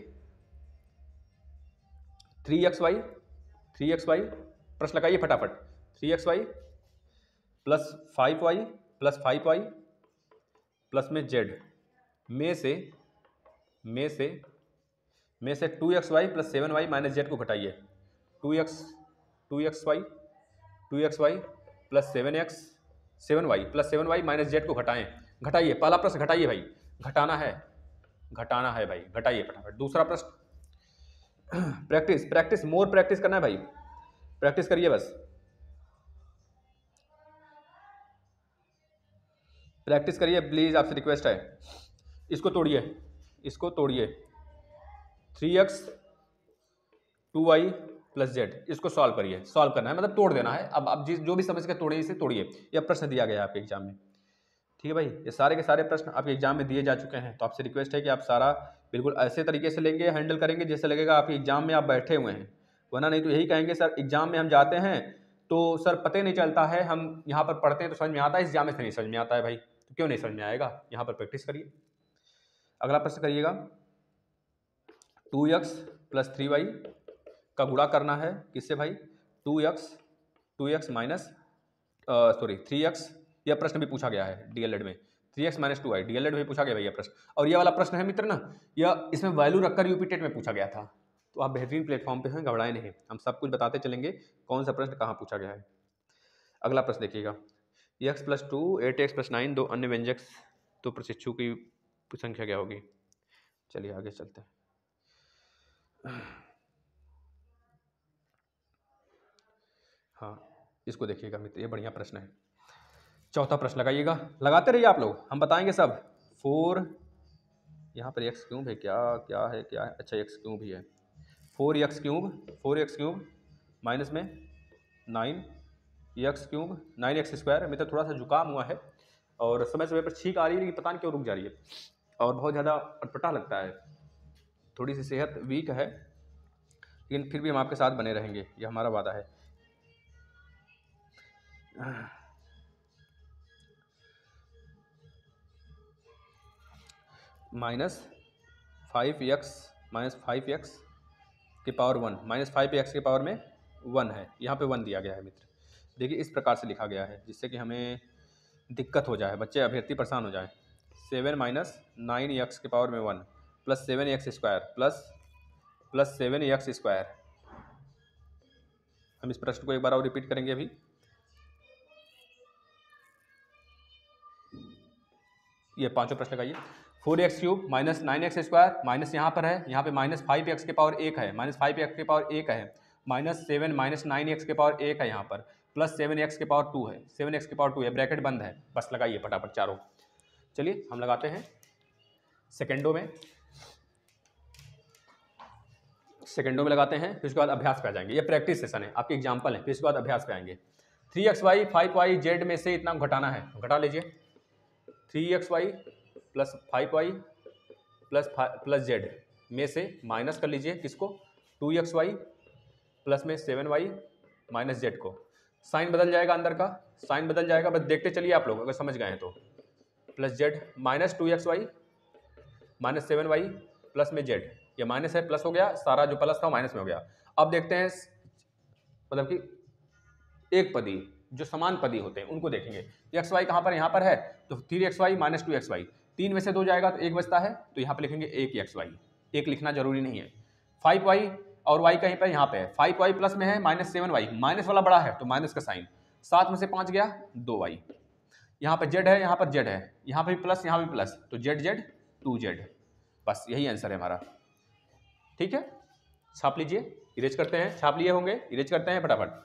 three x y three x y प्रश्न लगाइए फटाफट, three x Y plus five y plus five y plus में जेड में से में से में से two x Y plus seven y minus z को घटाइए, two x two x y two x Y plus seven x seven y plus seven y minus z को घटाएं, घटाइए। पहला प्रश्न घटाइए भाई, घटाना है, घटाना है भाई, घटाइए फटाफट। दूसरा प्रश्न प्रैक्टिस प्रैक्टिस मोर प्रैक्टिस करना है भाई, प्रैक्टिस करिए बस, प्रैक्टिस करिए प्लीज, आपसे रिक्वेस्ट है। इसको तोड़िए, इसको तोड़िए, three x two y plus z, इसको सॉल्व करिए, सॉल्व करना है मतलब तोड़ देना है। अब आप जिस जो भी समझ के तोड़िए, इसे तोड़िए। यह प्रश्न दिया गया है आपके एग्जाम में, ठीक है भाई, ये सारे के सारे प्रश्न आपके एग्जाम में दिए जा चुके हैं, तो आपसे रिक्वेस्ट है कि आप सारा बिल्कुल ऐसे तरीके से लेंगे, हैंडल करेंगे जैसे लगेगा आपके एग्जाम में आप बैठे हुए हैं, वरना नहीं तो यही कहेंगे सर एग्जाम में हम जाते हैं तो सर पता ही नहीं चलता है, हम यहाँ पर पढ़ते हैं तो समझ में आता है, इस एग्जाम में से नहीं समझ में आता है भाई, तो क्यों नहीं समझ में आएगा, यहाँ पर प्रैक्टिस करिए। अगला प्रश्न करिएगा, two x plus three y का गुणा करना है किससे भाई, two x two x minus sorry three x, यह प्रश्न भी पूछा गया है डीएलएड में, three x minus two y DElEd में पूछा गया भैया प्रश्न। और ये वाला प्रश्न है मित्र ना, यह इसमें वैल्यू रखकर यूपी टेट में पूछा गया था, तो आप बेहतरीन प्लेटफॉर्म पे हैं, घबराए नहीं, हम सब कुछ बताते चलेंगे कौन सा प्रश्न कहाँ पूछा गया है। अगला प्रश्न देखिएगा, x plus two eight x plus nine दो अन्य व्यंजक तो प्रशिक्षु की संख्या क्या होगी। चलिए आगे चलते हैं। हाँ इसको देखिएगा मित्र, ये बढ़िया प्रश्न है। चौथा प्रश्न लगाइएगा, लगाते रहिए आप लोग, हम बताएंगे सब। फोर यहाँ पर एक्स क्यूब है, क्या क्या है क्या है, अच्छा एक्स क्यूब ही है, four x cube four x cube minus में nine x cube nine x square. मित्र थोड़ा सा जुकाम हुआ है और समय समय पर छींक आ रही है, लेकिन पता नहीं क्यों रुक जा रही है और बहुत ज़्यादा अटपटा लगता है, थोड़ी सी सेहत वीक है, लेकिन फिर भी हम आपके साथ बने रहेंगे, ये हमारा वादा है। Minus five x minus five x के power one minus five x के पावर में वन है, यहाँ पे वन दिया गया है मित्र। देखिए इस प्रकार से लिखा गया है जिससे कि हमें दिक्कत हो जाए, बच्चे अभ्यर्थी परेशान हो जाए। सेवन माइनस नाइन एक्स के पावर में one plus seven x square plus plus seven x square. हम इस प्रश्न को एक बार और रिपीट करेंगे अभी। ये पांचों प्रश्न लगाइए, four x cube minus nine x square minus यहाँ पर है, यहाँ पे माइनस फाइव एक्स के पावर एक है, माइनस फाइव एक्स के पावर एक है, minus seven minus nine x के पावर एक है यहाँ पर, प्लस सेवन एक्स के पावर टू है, सेवन एक्स के पावर टू है, ब्रैकेट बंद है, बस लगाइए फटाफट चारों। चलिए हम लगाते हैं सेकेंडों में, सेकेंडों में लगाते हैं, फिर उसके बाद अभ्यास पे आ जाएंगे। ये प्रैक्टिस सेशन है, आपके एग्जाम्पल है, फिर उसके बाद अभ्यास पे आएंगे। Three x y five y z में से इतना घटाना है, घटा लीजिए, three x Y plus five y plus plus z में से माइनस कर लीजिए किसको, टू एक्स वाई प्लस में सेवन वाई माइनस जेड को। साइन बदल जाएगा, अंदर का साइन बदल जाएगा, बस देखते चलिए आप लोग अगर समझ गए हैं तो। Plus z minus two x y minus seven y plus में जेड, ये माइनस है प्लस हो गया, सारा जो प्लस था माइनस में हो गया। अब देखते हैं मतलब कि एक पदी जो समान पदी होते हैं उनको देखेंगे। एक्स वाई कहाँ पर, यहाँ पर है, तो three x y minus two x y, तीन में से दो जाएगा तो एक बचता है, तो यहाँ पर लिखेंगे एक एक्स वाई, एक लिखना जरूरी नहीं है। फाइव वाई और वाई कहीं पर यहाँ पे है, फाइव वाई प्लस में है माइनस सेवन वाई, माइनस वाला बड़ा है तो माइनस का साइन, सात में से पाँच गया दो वाई, यहाँ पर जेड है, यहाँ पर जेड है, यहाँ पर भी प्लस यहाँ भी प्लस, तो जेड जेड टू जेड, बस यही आंसर है हमारा। ठीक है, छाप लीजिए, इरेज करते हैं, छाप लिए होंगे, इरेज करते हैं फटाफट।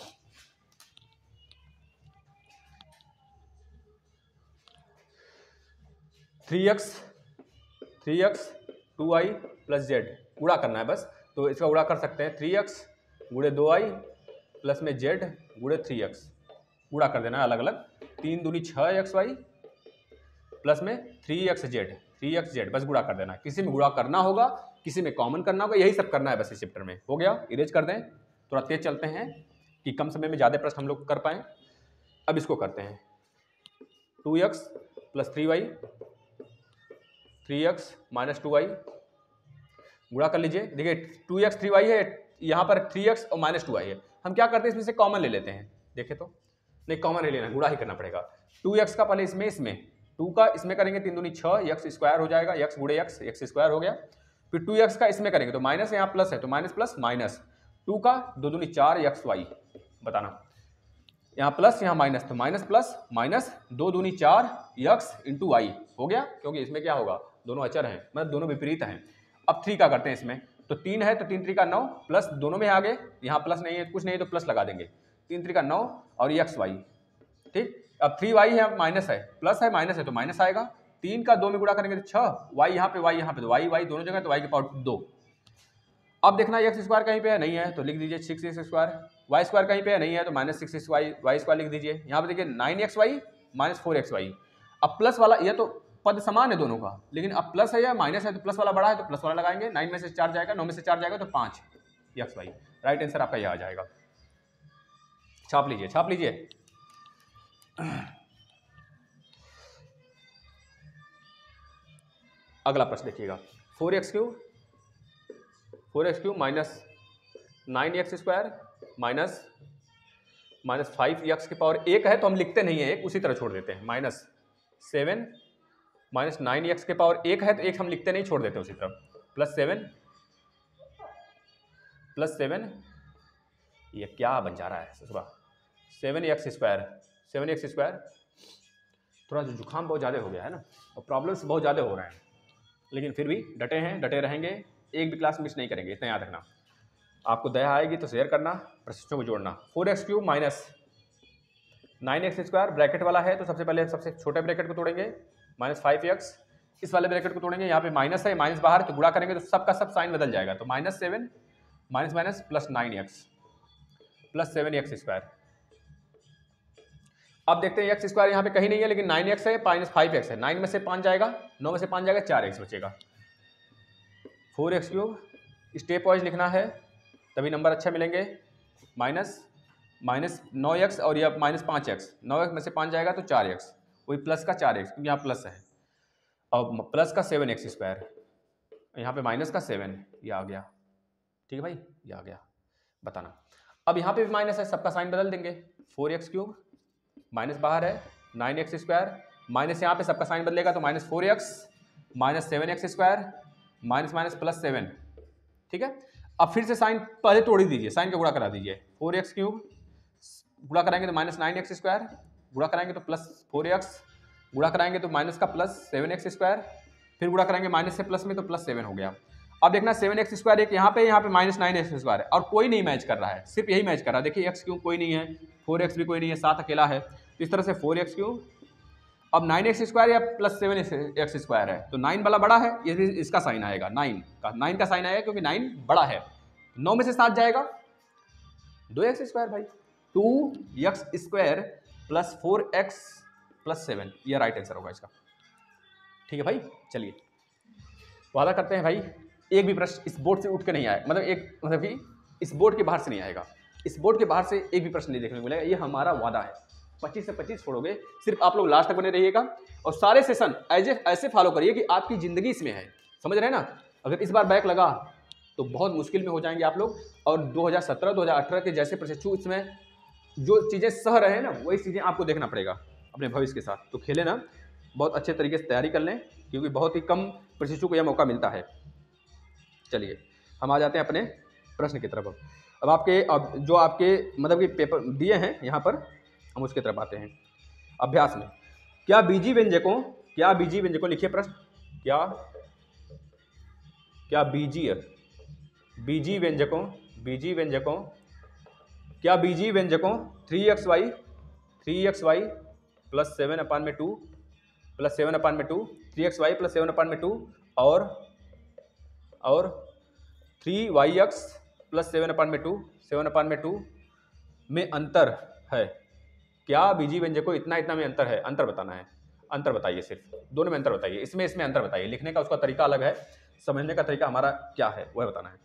Three x three x two y plus z गुणा करना है बस, तो इसका गुणा कर सकते हैं, थ्री एक्स गुणे दो वाई प्लस में जेड गुणे थ्री एक्स, गुणा कर देना है अलग अलग, तीन दूनी छः एक्स वाई प्लस में three x z, three x z बस गुणा कर देना। किसी में गुणा करना होगा, किसी में कॉमन करना होगा, यही सब करना है बस इस चैप्टर में। हो गया, इरेज कर दें, थोड़ा तेज चलते हैं कि कम समय में ज़्यादा प्रश्न हम लोग कर पाएँ। अब इसको करते हैं, two x plus three y, three x minus two y, गुणा कर लीजिए। देखिए टू एक्स थ्री वाई है, यहाँ पर थ्री एक्स और माइनस टू वाई है, हम क्या करते हैं इसमें से कॉमन ले लेते हैं, देखे तो नहीं कॉमन ले लेना, गुणा ही करना पड़ेगा। टू एक्स का पहले इसमें इसमें टू का इसमें करेंगे, तीन दूनी छः, एक्स स्क्वायर हो जाएगा, एक्स गुणे एक्स, एक्स स्क्वायर हो गया। फिर टू एक्स का इसमें करेंगे तो माइनस यहाँ प्लस है, तो माइनस प्लस माइनस, टू का दो दूनी चार एक्स वाई, बताना यहाँ प्लस यहाँ माइनस, तो माइनस प्लस माइनस दो दूनी चार एक्स इंटू वाई हो गया, क्योंकि इसमें क्या होगा दोनों अचर हैं, मतलब दोनों विपरीत हैं। अब थ्री का करते हैं इसमें, तो तीन है तो तीन थ्री का नौ, प्लस दोनों में आगे, यहाँ प्लस नहीं है कुछ नहीं है तो प्लस लगा देंगे, तीन थ्री का नौ और एक्स वाई। ठीक, अब थ्री वाई है माइनस है, प्लस है माइनस है तो माइनस आएगा, तीन का दो में गुणा करेंगे तो छः, वाई यहाँ पे वाई यहाँ पे, तो वाई वाई दोनों जगह, तो वाई के पावर दो। अब देखना एक्स स्क्वायर कहीं पे है, नहीं है तो लिख दीजिए six x square, y square कहीं पे है, नहीं है तो minus six x y, y square लिख दीजिए। यहाँ पे देखिए nine x y minus four x y, अब प्लस वाला, ये तो पद समान है दोनों का, लेकिन अब प्लस है या माइनस है तो प्लस वाला बड़ा है तो प्लस वाला लगाएंगे, नाइन में से चार जाएगा, नौ में से चार जाएगा तो पाँच एक्स वाई, राइट आंसर आपका यह आ जाएगा। छाप लीजिए, छाप लीजिए। अगला प्रश्न देखिएगा, four x cube four x cube minus nine x square minus minus five x की पावर एक है तो हम लिखते नहीं है एक, उसी तरह छोड़ देते हैं, minus seven minus nine x के पावर एक है तो एक हम लिखते नहीं, छोड़ देते उसी तरह, प्लस सेवन प्लस सेवन, ये क्या बन जा रहा है ससुरा, seven x square seven x square, थोड़ा जो जुकाम बहुत ज़्यादा हो गया है ना और प्रॉब्लम्स बहुत ज़्यादा हो रहे हैं, लेकिन फिर भी डटे हैं, डटे रहेंगे, एक भी क्लास मिस नहीं करेंगे, इतना याद रखना। आपको दया आएगी तो शेयर करना, प्रशिक्षण को जोड़ना। Four x cube minus nine x square bracket वाला है तो सबसे पहले सबसे छोटे ब्रैकेट को तोड़ेंगे, माइनस फाइव एक्स, इस वाले ब्रैकेट को तोड़ेंगे, यहाँ पे माइनस है, माइनस बाहर तो गुणा करेंगे तो सबका सब साइन बदल जाएगा, तो minus seven minus minus plus nine x plus seven x square. अब देखते हैं एक्स स्क्वायर यहाँ पे कहीं नहीं है, लेकिन नाइन एक्स है, माइनस फाइव एक्स है, नाइन में से पाँच जाएगा, नौ में से पाँच जाएगा, चार एक्स बचेगा। Four x cube step wise लिखना है तभी नंबर अच्छा मिलेंगे, माइनस माइनस नौ एक्स और यह माइनस पाँच एक्स, नौ एक्स में से पाँच जाएगा तो चार एक्स, वही प्लस का चार एक्स क्योंकि यहाँ प्लस है, और प्लस का सेवन एक्स स्क्वायर, यहाँ पे माइनस का सेवन, ये आ गया, ठीक है भाई, ये आ गया, बताना। अब यहाँ पे भी माइनस है, सबका साइन बदल देंगे, फोर एक्स क्यूब माइनस बाहर है, नाइन एक्स स्क्वायर, माइनस यहाँ पे सबका साइन बदलेगा तो minus four x minus seven x square minus minus plus seven, ठीक है। अब फिर से साइन पहले तोड़ ही दीजिए, साइन का गुणा करा दीजिए, फोर एक्स क्यूब गुणा कराएंगे तो माइनस नाइन एक्स स्क्वायर, गुणा कराएंगे तो प्लस फोर एक्स, गुणा कराएंगे तो माइनस का प्लस सेवन एक्स स्क्वायर, फिर गुणा कराएंगे माइनस से प्लस में तो प्लस सेवन हो गया। अब देखना सेवन एक्स स्क्वायर एक यहाँ पे, यहाँ पे माइनस नाइन एक्स स्क्वायर है और कोई नहीं मैच कर रहा है, सिर्फ यही मैच कर रहा है। देखिए एक्स क्यूब कोई नहीं है, फोर एक्स भी कोई नहीं है, सात अकेला है, तो इस तरह से फोर एक्स क्यूब, अब नाइन एक्स स्क्वायर या प्लस सेवन एक्स स्क्वायर है तो नाइन वाला बड़ा है, ये इसका साइन आएगा, नाइन का नाइन का साइन आएगा क्योंकि नाइन बड़ा है, नौ में से सात जाएगा, दो एक्स स्क्वायर भाई, two x square plus four x plus seven, ये राइट आंसर होगा इसका, ठीक है भाई। चलिए वादा करते हैं भाई एक भी प्रश्न इस बोर्ड से उठ के नहीं आए, मतलब एक मतलब कि इस बोर्ड के बाहर से नहीं आएगा, इस बोर्ड के बाहर से एक भी प्रश्न नहीं देखने को मिलेगा, ये हमारा वादा है। पच्चीस से पच्चीस छोड़ोगे, सिर्फ आप लोग लास्ट तक बने रहिएगा और सारे सेशन ऐसे ऐसे फॉलो करिए कि आपकी जिंदगी इसमें है, समझ रहे हैं ना। अगर इस बार बैक लगा तो बहुत मुश्किल में हो जाएंगे आप लोग। और दो हज़ार सत्रह दो हज़ार अठारह के जैसे प्रशिक्षु इसमें जो चीज़ें सह रहे हैं ना, वही चीज़ें आपको देखना पड़ेगा अपने भविष्य के साथ। तो खेले ना, बहुत अच्छे तरीके से तैयारी कर लें, क्योंकि बहुत ही कम प्रशिक्षु को यह मौका मिलता है। चलिए हम आ जाते हैं अपने प्रश्न की तरफ। अब आपके अब जो आपके मतलब कि पेपर दिए हैं यहाँ पर, हम उसकी तरफ आते हैं। अभ्यास में क्या बीजी व्यंजकों क्या बीजी व्यंजकों लिखिए प्रश्न, क्या क्या बीजीय बीजी व्यंजकों बीजी व्यंजकों क्या बीजी व्यंजकों three x y three x Y plus seven upon में टू प्लस सेवन अपान में two three x Y plus seven upon में टू और और three y x plus seven upon में टू सेवन अपान में टू में अंतर है? क्या बीजी व्यंजकों इतना इतना में अंतर है? अंतर बताना है। अंतर बताइए, सिर्फ दोनों में अंतर बताइए, इसमें इसमें अंतर बताइए। लिखने का उसका तरीका अलग है, समझने का तरीका हमारा क्या है वह बताना है।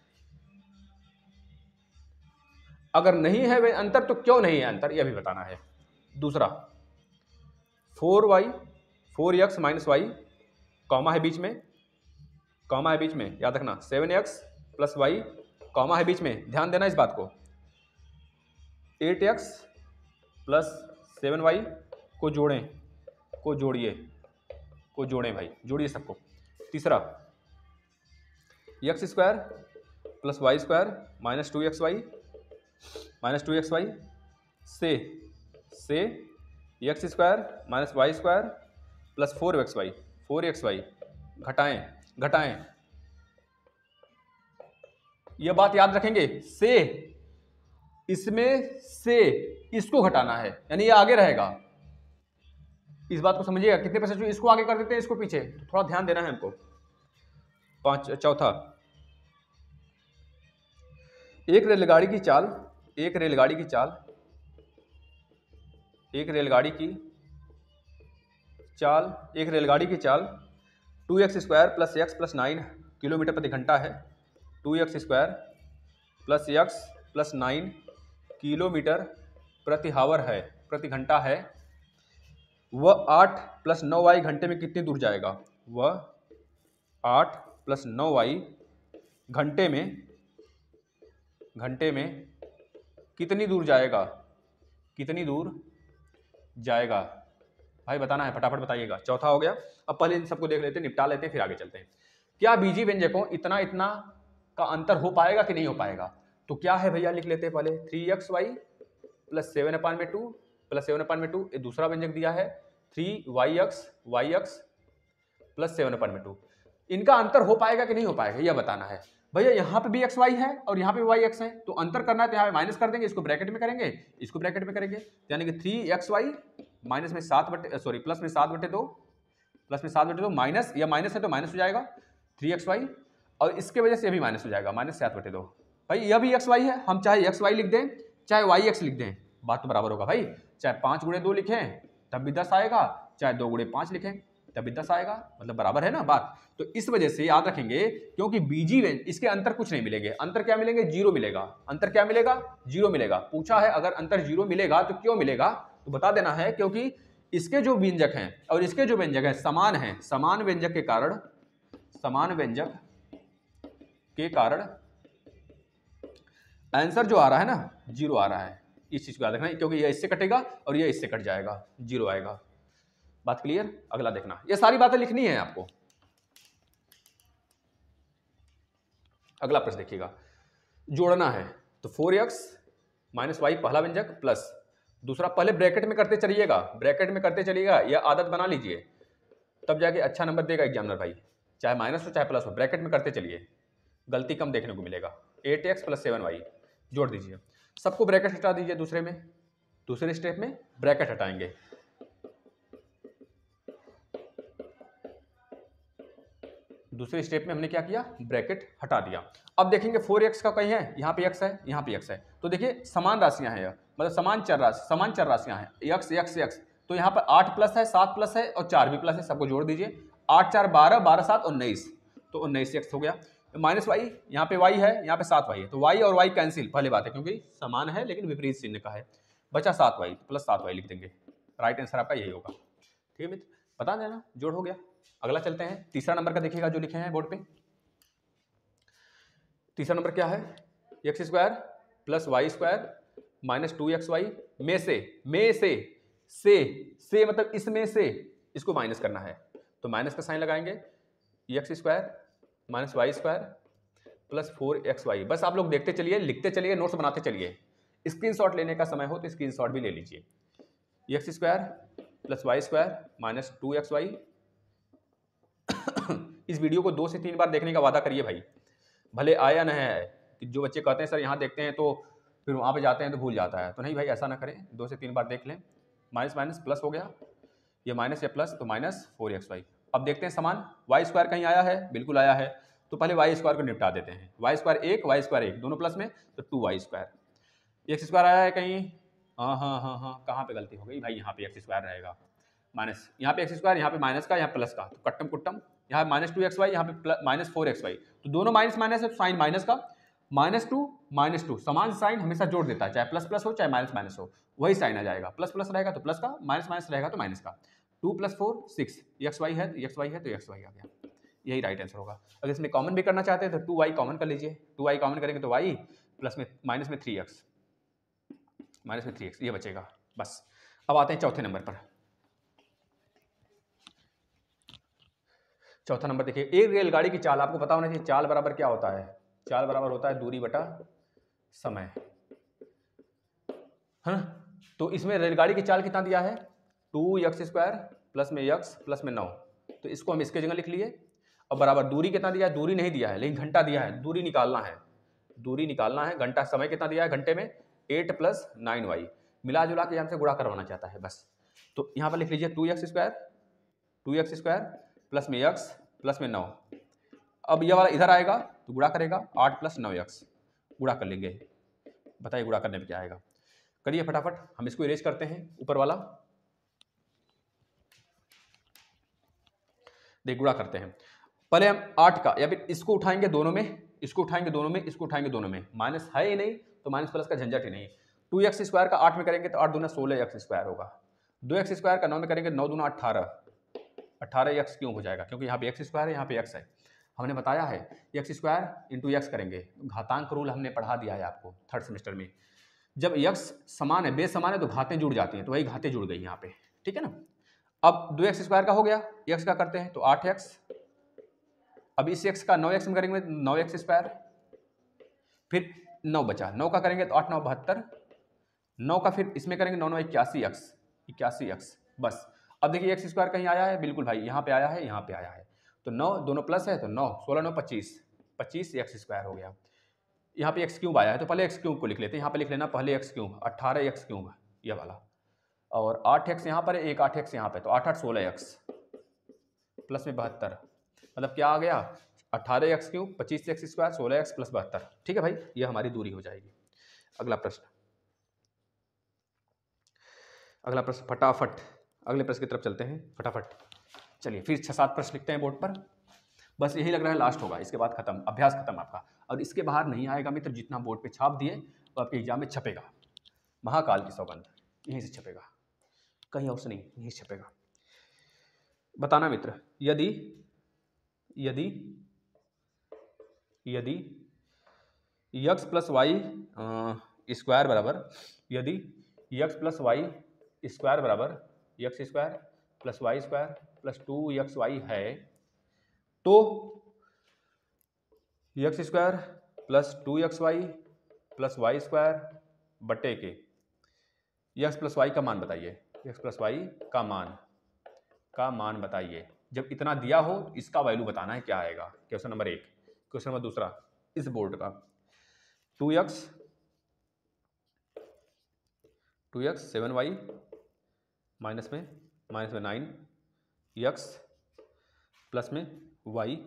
अगर नहीं है वे अंतर तो क्यों नहीं है अंतर, यह भी बताना है। दूसरा, four y four x minus y, comma है बीच में, कॉमा है बीच में, याद रखना। Seven x plus y, comma है बीच में, ध्यान देना इस बात को। Eight x plus seven y को जोड़ें, को जोड़िए को जोड़ें भाई, जोड़िए सबको। तीसरा, x square plus Y square minus two x y minus two x y से से x square minus y square plus four x y four x y घटाएं घटाएं यह बात याद रखेंगे। से इसमें से इसको घटाना है, यानी ये आगे रहेगा। इस बात को समझिएगा। कितने परसेंट इसको आगे कर देते हैं, इसको पीछे, तो थोड़ा ध्यान देना है हमको। पांच चौथा, एक रेलगाड़ी की चाल एक रेलगाड़ी की चाल एक रेलगाड़ी की चाल एक रेलगाड़ी की चाल two x square plus x plus nine kilometre प्रति घंटा है। Two x square plus x plus nine kilometre प्रति हावर है, प्रति घंटा है। वह आठ प्लस नौ वाई घंटे में कितनी दूर जाएगा? वह आठ प्लस नौ वाई घंटे में घंटे में कितनी दूर जाएगा? कितनी दूर जाएगा भाई बताना है, फटाफट बताइएगा। चौथा हो गया। अब पहले इन सबको देख लेते हैं, निपटा लेते हैं, फिर आगे चलते हैं। क्या बीजी व्यंजकों इतना इतना का अंतर हो पाएगा कि नहीं हो पाएगा? तो क्या है भैया, लिख लेते हैं पहले। Three x Y plus seven upon में टू प्लस सेवन अपान में टू, ये दूसरा व्यंजक दिया है। Three y x y x plus seven upon में टू, इनका अंतर हो पाएगा कि नहीं हो पाएगा, यह बताना है। भैया यहाँ पे भी एक्स वाई है और यहाँ पे वाई एक्स है, तो अंतर करना है तो यहाँ पे माइनस कर देंगे, इसको ब्रैकेट में करेंगे, इसको ब्रैकेट में करेंगे, यानी कि थ्री एक्स वाई माइनस में सात बटे सॉरी प्लस में सात बटे दो प्लस में सात बटे दो माइनस, या माइनस है तो माइनस हो जाएगा थ्री एक्स वाई, और इसके वजह से ये भी माइनस हो जाएगा, माइनस सात बटे दो। भाई यह भी एक्स वाई है, हम चाहे एक्स वाई लिख दें चाहे वाई एक्स लिख दें, बात तो बराबर होगा भाई। चाहे पाँच गुणे दो लिखें तब भी दस आएगा, चाहे दो गुणे पाँच लिखें तब भी दस आएगा, मतलब बराबर है ना बात। तो इस वजह से याद रखेंगे, क्योंकि बीजी व्यंजक इसके अंतर कुछ नहीं मिलेंगे। अंतर क्या मिलेंगे? जीरो मिलेगा। अंतर क्या मिलेगा? जीरो मिलेगा। पूछा है अगर अंतर जीरो मिलेगा तो क्यों मिलेगा, तो बता देना है, क्योंकि इसके जो व्यंजक हैं और इसके जो व्यंजक हैं समान हैं। समान व्यंजक के कारण समान व्यंजक के कारण आंसर जो आ रहा है ना, जीरो आ रहा है। इस चीज को याद रखना, क्योंकि यह इससे कटेगा और यह इससे कट जाएगा, जीरो आएगा। बात क्लियर? अगला देखना, ये सारी बातें लिखनी है आपको। अगला प्रश्न देखिएगा, जोड़ना है। तो फोर एक्स माइनस वाई पहला व्यंजक प्लस दूसरा, पहले ब्रैकेट में करते चलिएगा, ब्रैकेट में करते चलिएगा, यह आदत बना लीजिए, तब जाके अच्छा नंबर देगा एग्जामिनर भाई। चाहे माइनस हो चाहे प्लस हो, ब्रैकेट में करते चलिए, गलती कम देखने को मिलेगा। Eight x plus seven y जोड़ दीजिए, सबको ब्रैकेट हटा दीजिए। दूसरे में दूसरे स्टेप में ब्रैकेट हटाएंगे, दूसरे स्टेप में हमने क्या किया? ब्रैकेट हटा दिया। अब देखेंगे फोर एक्स का कहीं है, यहाँ पे एक्स है, यहाँ पे एक्स है, तो देखिए समान राशियां हैं, मतलब समान चर राशि समान चर राशियां हैं, एक्स एक्स एक्स। तो यहाँ पर आठ प्लस है, सात प्लस है और चार भी प्लस है, सबको जोड़ दीजिए। आठ चार बारह, बारह सात उन्नीस, तो उन्नीस एक्स हो गया। माइनस वाई, यहाँ पे वाई है, यहाँ पे सात वाई है, तो वाई और वाई कैंसिल, पहले बात है, क्योंकि समान है लेकिन विपरीत चिन्ह का है। बचा सात वाई, प्लस सात वाई लिख देंगे, राइट आंसर आपका यही होगा। ठीक है मित्र, बता देना, जोड़ हो गया। अगला चलते हैं, तीसरा नंबर का देखिएगा जो लिखे हैं बोर्ड पे। तीसरा नंबर क्या है, x square plus Y square minus two x y में से में से से से मतलब इसमें से इसको माइनस करना है, तो माइनस का साइन लगाएंगे, x square minus y square plus four x y. बस आप लोग देखते चलिए, लिखते चलिए, नोट्स बनाते चलिए। स्क्रीनशॉट लेने का समय हो तो स्क्रीनशॉट भी ले लीजिए। X square plus Y square minus two x y. इस वीडियो को दो से तीन बार देखने का वादा करिए भाई, भले आया न है कि जो बच्चे कहते हैं सर यहाँ देखते हैं तो फिर वहाँ पे जाते हैं तो भूल जाता है, तो नहीं भाई ऐसा ना करें, दो से तीन बार देख लें। माइनस माइनस प्लस हो गया, ये माइनस या प्लस तो माइनस फोर एक्स वाई। अब देखते हैं समान, वाई स्क्वायर कहीं आया है, बिल्कुल आया है, तो पहले वाई स्क्वायर को निपटा देते हैं। वाई स्क्वायर एक, वाई स्क्वायर एक, दोनों प्लस में, तो two y square. X square आया है कहीं, हाँ हाँ हाँ हाँ कहाँ पे गलती हो गई भाई, यहाँ पे एक्स स्क्वायर रहेगा, माइनस यहाँ पे एक्स स्क्वायर, यहाँ पे माइनस का, यहाँ प्लस का, तो कट्टम कुट्टम, यहाँ माइनस टू एक्स वाई, यहाँ पे माइनस फोर एक्स वाई, तो दोनों माइनस माइनस है, साइन माइनस का, माइनस टू माइनस टू, समान साइन हमेशा जोड़ देता है, चाहे प्लस प्लस हो चाहे माइनस माइनस हो, वही साइन आ जाएगा। प्लस प्लस रहेगा तो प्लस का, माइनस माइनस रहेगा तो माइनस का। Two plus four six, x y है तो एक्स वाई है तो एक्स वाई आ गया, यही राइट आंसर होगा। अगर इसमें कॉमन भी करना चाहते हैं तो टू वाई कॉमन कर लीजिए, टू वाई कॉमन करेंगे तो वाई प्लस में माइनस में थ्री एक्स, माइनस में थ्री एक्स ये बचेगा। बस अब आते हैं चौथे नंबर पर। चौथा नंबर देखिए, एक रेलगाड़ी की चाल, आपको पता होना चाहिए चाल बराबर क्या होता है, चाल बराबर होता है दूरी बटा समय, है ना। तो इसमें रेलगाड़ी की चाल कितना दिया है, टू एक्स स्क्वायर प्लस में एक्स प्लस में नौ, तो इसको हम इसके जगह लिख लिए। अब बराबर दूरी कितना दिया है, दूरी नहीं दिया है लेकिन घंटा दिया है, दूरी निकालना है, दूरी निकालना है, घंटा समय कितना दिया है घंटे में, एट प्लस नाइन वाई, मिला जुला के यहाँ से गुणा करवाना चाहता है बस। तो यहाँ पर लिख लीजिए two x square, two x square plus में एक्स प्लस में नौ। अब यह वाला इधर आएगा तो गुणा करेगा, आठ प्लस नौ एक्स, गुणा कर लेंगे, बताइए गुणा करने में क्या आएगा, करिए फटाफट। हम इसको इरेज करते हैं, ऊपर वाला देख गुणा करते हैं। पहले हम आठ का या फिर इसको उठाएंगे दोनों में, इसको उठाएंगे दोनों में, इसको उठाएंगे दोनों में, माइनस है ही नहीं तो माइनस प्लस का झंझट ही नहीं। टू एक्स स्क्वायर का आठ में करेंगे तो आठ दूना सोलह एक्स स्क्वायर होगा, दो एक्स स्क्वायर का नौ में करेंगे नौ दूना अट्ठारह, अट्ठारह एक्स क्यों हो जाएगा, क्योंकि यहाँ पे एक्स स्क्वायर है, यहाँ पे एक्स है। हमने बताया है एक्स स्क्वायर इंटू एक्स करेंगे, घातांक रूल हमने पढ़ा दिया है आपको थर्ड सेमेस्टर में। जब एक्स समान है, बेस समान है तो घातें जुड़ जाती हैं, तो वही घातें जुड़ गई यहाँ पे, ठीक है ना। अब दो एक्स स्क्वायर का हो गया, एक्स का करते हैं तो आठ एक्स, अब इस एक्स का नौ एक्स में करेंगे नौ एक्स स्क्वायर, फिर नौ बचा, नौ का करेंगे तो आठ नौ बहत्तर, नौ का फिर इसमें करेंगे नौ नौ इक्यासी एक्स, इक्यासी एक्स बस। अब देखिए एक्स स्क्वायर कहीं आया है, बिल्कुल भाई यहाँ पे आया है, यहाँ पे आया है, तो नौ दोनों प्लस है तो नौ, सोलह नौ पच्चीस, पच्चीस एक्स स्क्वायर हो गया। यहाँ पे एक्स क्यूब आया है तो पहले एक्स क्यूब को लिख लेते हैं, यहाँ पे लिख लेना पहले एक्स क्यूब, अट्ठारह एक्स क्यूब ये वाला, और आठ एक्स यहाँ पर है, एक आठ एक्स यहाँ पे, तो आठ आठ सोलह एक्स प्लस में बहत्तर, मतलब क्या आ गया, अट्ठारह एक्स क्यूब, पच्चीस एक्स स्क्वायर, सोलह एक्स प्लस बहत्तर, ठीक है भाई, ये हमारी दूरी हो जाएगी। अगला प्रश्न, अगला प्रश्न फटाफट, अगले प्रश्न की तरफ चलते हैं फटाफट। चलिए फिर छः सात प्रश्न लिखते हैं बोर्ड पर, बस यही लग रहा है लास्ट होगा, इसके बाद खत्म, अभ्यास खत्म आपका, और इसके बाहर नहीं आएगा मित्र, जितना बोर्ड पे छाप दिए वो आपके एग्जाम में छपेगा, महाकाल की सौगंध, यहीं से छपेगा, कहीं और से नहीं, यहीं से छपेगा। बताना मित्र, यदि यदि यदि एक्स प्लस वाई स्क्वायर बराबर, यदि एक्स प्लस वाई स्क्वायर बराबर x square plus Y square plus two x y है, तो x square plus two x Y plus Y square बटे के एक्स प्लस वाई का मान बताइए, एक्स प्लस वाई का मान का मान बताइए। जब इतना दिया हो इसका वैल्यू बताना है क्या आएगा। क्वेश्चन नंबर एक। क्वेश्चन नंबर दूसरा इस बोर्ड का, two x two x seven y minus में माइनस में नाइन एक्स प्लस में वाई,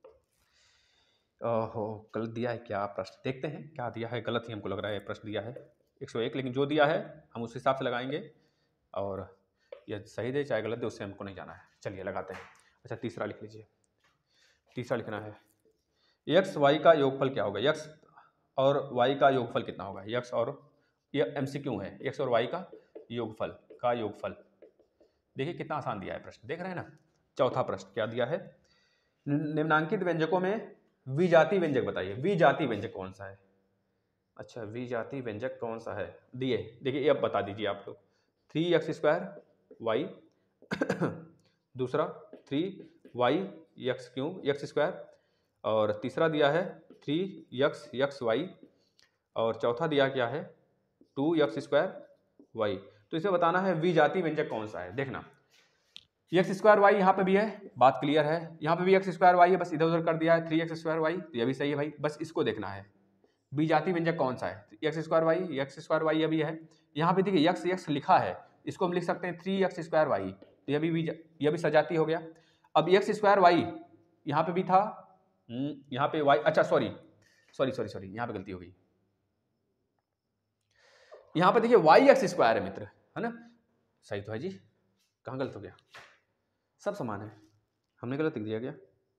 ओहो गलत दिया है क्या प्रश्न, देखते हैं क्या दिया है, गलत ही हमको लग रहा है प्रश्न दिया है एक सौ एक, लेकिन जो दिया है हम उस हिसाब से लगाएंगे, और यह सही दे चाहे गलत दे उससे हमको नहीं जाना है। चलिए लगाते हैं। अच्छा तीसरा लिख लीजिए, तीसरा लिखना है एक्स वाई का योगफल क्या होगा, एक्स और वाई का योगफल कितना होगा, एक्स और ये एमसीक्यू है, एक्स और वाई का योगफल का योगफल। देखिए कितना आसान दिया है प्रश्न, देख रहे हैं ना। चौथा प्रश्न क्या दिया है, निम्नांकित व्यंजकों में विजातीय व्यंजक बताइए, विजातीय व्यंजक कौन सा है? अच्छा, विजातीय व्यंजक कौन सा है दिए, देखिए ये अब बता दीजिए आप लोग। थ्री एक्स स्क्वायर वाई दूसरा थ्री वाई एक्स क्यों एक्स स्क्वायर, और तीसरा दिया है थ्री एक्स एक्स वाई, और चौथा दिया क्या है टू एक्स स्क्वायर वाई। तो इसे बताना है विजातीय व्यंजक कौन सा है। देखना एक्स स्क्वायर वाई यहाँ पे भी है, बात क्लियर है, यहाँ पे भी एक्स स्क्वायर वाई है, बस इधर उधर कर दिया है थ्री एक्स स्क्वायर वाई, तो यह भी सही है भाई, बस इसको देखना है विजातीय व्यंजक कौन सा है। X square y x square y अभी है, यहाँ पे देखिए एक्स एक्स लिखा है, इसको हम लिख सकते हैं थ्री एक्स स्क्वायर वाई, तो यह भी यह भी सजातीय हो गया। अब एक्स स्क्वायर वाई यहाँ पे भी था, यहाँ पे वाई, अच्छा सॉरी सॉरी सॉरी सॉरी यहाँ पे गलती हो गई, यहाँ पे देखिए वाई एक्स स्क्वायर है मित्र, है ना, सही तो है जी, कहाँ गलत हो गया, सब समान है, हमने गलत लिख दिया क्या,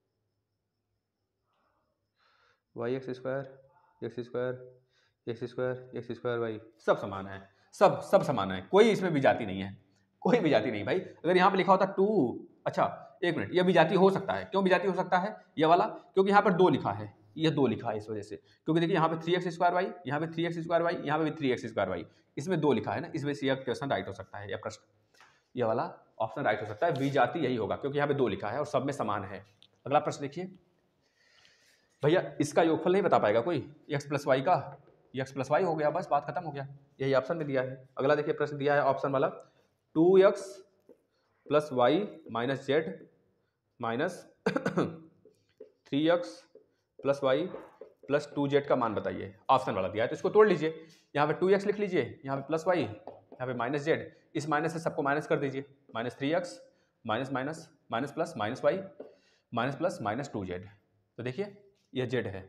y x square x square x square x square y सब समान है, सब सब समान है, कोई इसमें विजाती नहीं है, कोई विजाती नहीं भाई। अगर यहाँ पे लिखा होता टू, अच्छा एक मिनट, यह विजाती हो सकता है, क्यों विजाती हो सकता है यह वाला, क्योंकि यहाँ पर दो लिखा है, यह दो लिखा है इस वजह से, क्योंकि देखिए यहाँ पे थ्री एक्स स्क्वायर वाई, यहाँ पे थ्री एक्स स्क्वायर वाई, यहाँ पे भी थ्री एक्स स्क्वायर वाई, इसमें दो लिखा है ना, इस वजह से यह क्वेश्चन राइट हो सकता है, यह प्रश्न यह वाला ऑप्शन राइट हो सकता है, विजाती यही होगा क्योंकि यहाँ पे दो लिखा है और सब में समान है। अगला प्रश्न देखिए भैया, इसका योगफल नहीं बता पाएगा कोई, एक्स प्लस वाई का, एक्स प्लस वाई हो गया, बस बात खत्म हो गया, यही ऑप्शन में दिया है। अगला देखिए प्रश्न दिया है ऑप्शन वाला, two x plus y minus z minus three x plus y plus two z का मान बताइए, ऑप्शन वाला दिया है, तो इसको तोड़ लीजिए, यहाँ पे टू एक्स लिख लीजिए, यहाँ पे प्लस वाई, यहाँ पे माइनस जेड, इस माइनस से सबको माइनस कर दीजिए, minus three x minus minus minus plus minus y minus plus minus two z, तो देखिए यह जेड है,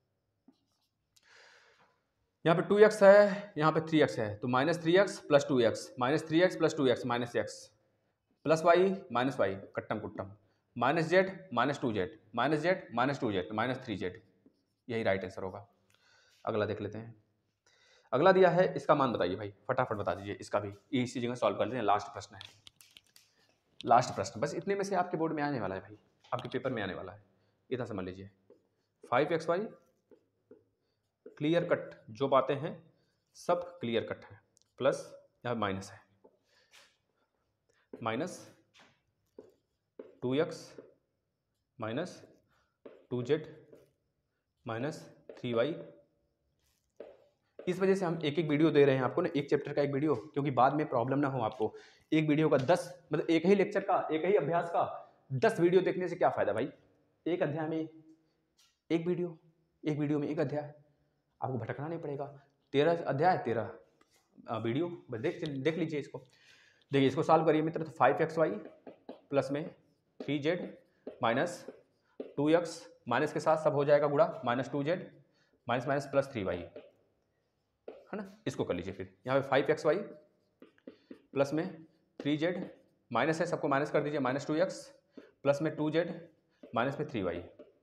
यहाँ पे टू एक्स है, यहाँ पे थ्री एक्स है, तो minus three x plus two x minus three x plus two x minus x plus y minus y कट्टम कुट्टम minus z minus two z minus z minus two z minus three z, यही राइट आंसर होगा। अगला देख लेते हैं, अगला दिया है, इसका मान बताइए भाई, फटाफट बता दीजिए, इसका भी इसी जगह सॉल्व कर लेते हैं, लास्ट प्रश्न है, लास्ट प्रश्न, बस इतने में से आपके बोर्ड में आने वाला है भाई, आपके पेपर में आने वाला है, इतना समझ लीजिए। Five x y clear cut, जो बातें हैं सब क्लियर कट है, प्लस यहाँ माइनस है, minus two x minus two z minus three y, इस वजह से हम एक एक वीडियो दे रहे हैं आपको ना, एक चैप्टर का एक वीडियो, क्योंकि बाद में प्रॉब्लम ना हो आपको, एक वीडियो का दस, मतलब एक ही लेक्चर का, एक ही अभ्यास का दस वीडियो देखने से क्या फायदा भाई, एक अध्याय में एक वीडियो, एक वीडियो में एक अध्याय, आपको भटकना नहीं पड़ेगा, तेरह अध्याय तेरह वीडियो, बस देख देख लीजिए इसको। देखिए इसको सॉल्व करिए मित्र, तो फाइव एक्स वाई प्लस में three z minus two x, minus के साथ सब हो जाएगा गुणा, minus two z minus minus plus three y, है ना, इसको कर लीजिए। फिर यहाँ पे फाइव एक्स वाई प्लस में थ्री जेड माइनस है, सबको माइनस कर दीजिए, माइनस टू एक्स प्लस में टू जेड माइनस में थ्री वाई,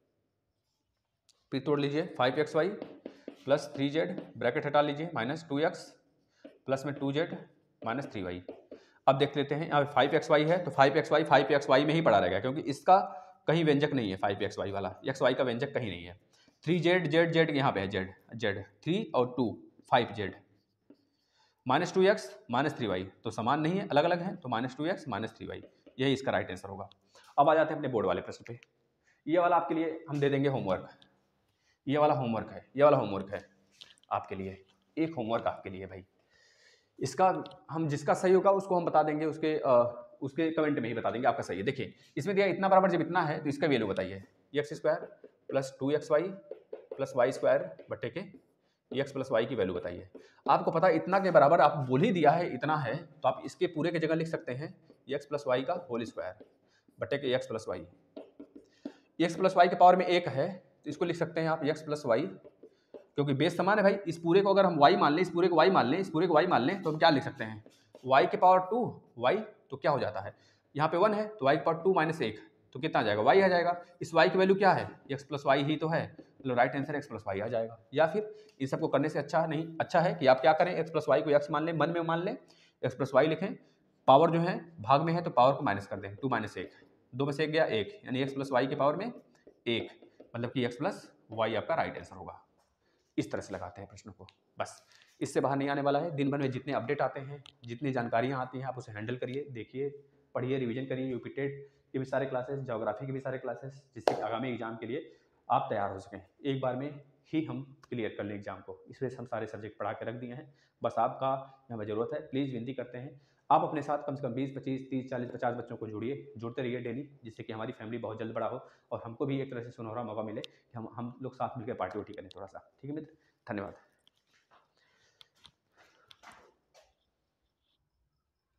फिर तोड़ लीजिए, five x Y plus three Z bracket हटा लीजिए, माइनस टू एक्स प्लस में two z minus three y. अब देख लेते हैं, यहाँ फाइव एक्स वाई है, तो five x y five x y में ही पड़ा रहेगा, क्योंकि इसका कहीं व्यंजक नहीं है, फाइव एक्स वाई वाला एक्स वाई का व्यंजक कहीं नहीं है। थ्री जेड जेड जेड यहाँ पे है, जेड जेड थ्री और two five z minus two x minus three y, तो समान नहीं है, अलग अलग है, तो minus two x minus three y, यही इसका राइट आंसर होगा। अब आ जाते हैं अपने बोर्ड वाले प्रश्न पे, ये वाला आपके लिए हम दे देंगे होमवर्क, ये वाला होमवर्क है, ये वाला होमवर्क है आपके लिए, एक होमवर्क आपके लिए भाई, इसका हम जिसका सही होगा उसको हम बता देंगे, उसके आ, उसके कमेंट में ही बता देंगे आपका सही है। देखिए इसमें दिया इतना बराबर जब इतना है तो इसका वैल्यू बताइए, X square plus two x Y plus Y square बट्टे के एक्स प्लस वाई की वैल्यू बताइए। आपको पता है इतना के बराबर आप बोल ही दिया है, इतना है, तो आप इसके पूरे की जगह लिख सकते हैं एक्स प्लस वाई का होल स्क्वायर बट्टे के X plus Y, x plus Y के पावर में एक है तो इसको लिख सकते हैं आप एक्स प्लस वाई, क्योंकि बेस समान है भाई, इस पूरे को अगर हम y मान लें, इस पूरे को y मान लें, इस पूरे को y मान लें, तो हम क्या लिख सकते हैं y के पावर टू y, तो क्या हो जाता है, यहाँ पे वन है तो y के पावर टू माइनस एक, तो कितना आ जाएगा y आ जाएगा, इस y की वैल्यू क्या है x प्लस वाई ही तो है, मतलब right answer x plus Y आ जाएगा। या फिर इन सबको करने से अच्छा नहीं, अच्छा है कि आप क्या करें, x प्लस वाई को x मान लें, मन में मान लें, x प्लस वाई लिखें, पावर जो है भाग में है तो पावर को माइनस कर दें, टू माइनस एक, दो में से एक गया एक, यानी x प्लस वाई के पावर में एक, मतलब कि एक्स प्लस वाई आपका राइट आंसर होगा। इस तरह से लगाते हैं प्रश्नों को, बस इससे बाहर नहीं आने वाला है। दिन भर में जितने अपडेट आते हैं, जितनी जानकारियाँ आती हैं, आप उसे हैंडल करिए, देखिए, पढ़िए, रिवीजन करिए, यूपी टेट के भी सारे क्लासेस, ज्योग्राफी के भी सारे क्लासेस, जिससे कि आगामी एग्जाम के लिए आप तैयार हो सकें। एक बार में ही हम क्लियर कर लें एग्जाम को, इस वजह से हम सारे सब्जेक्ट पढ़ा के रख दिए हैं। बस आपका यहाँ पर जरूरत है, प्लीज़ विनती करते हैं आप अपने साथ कम से कम बीस पच्चीस तीस चालीस पचास बच्चों को जोड़िए, जुड़ते रहिए डेली, जिससे कि हमारी फैमिली बहुत जल्द बड़ा हो और हमको भी एक तरह से सुनहरा मौका मिले कि हम हम लोग साथ मिलकर पार्टी वार्टी करें थोड़ा सा। ठीक है मित्र, धन्यवाद।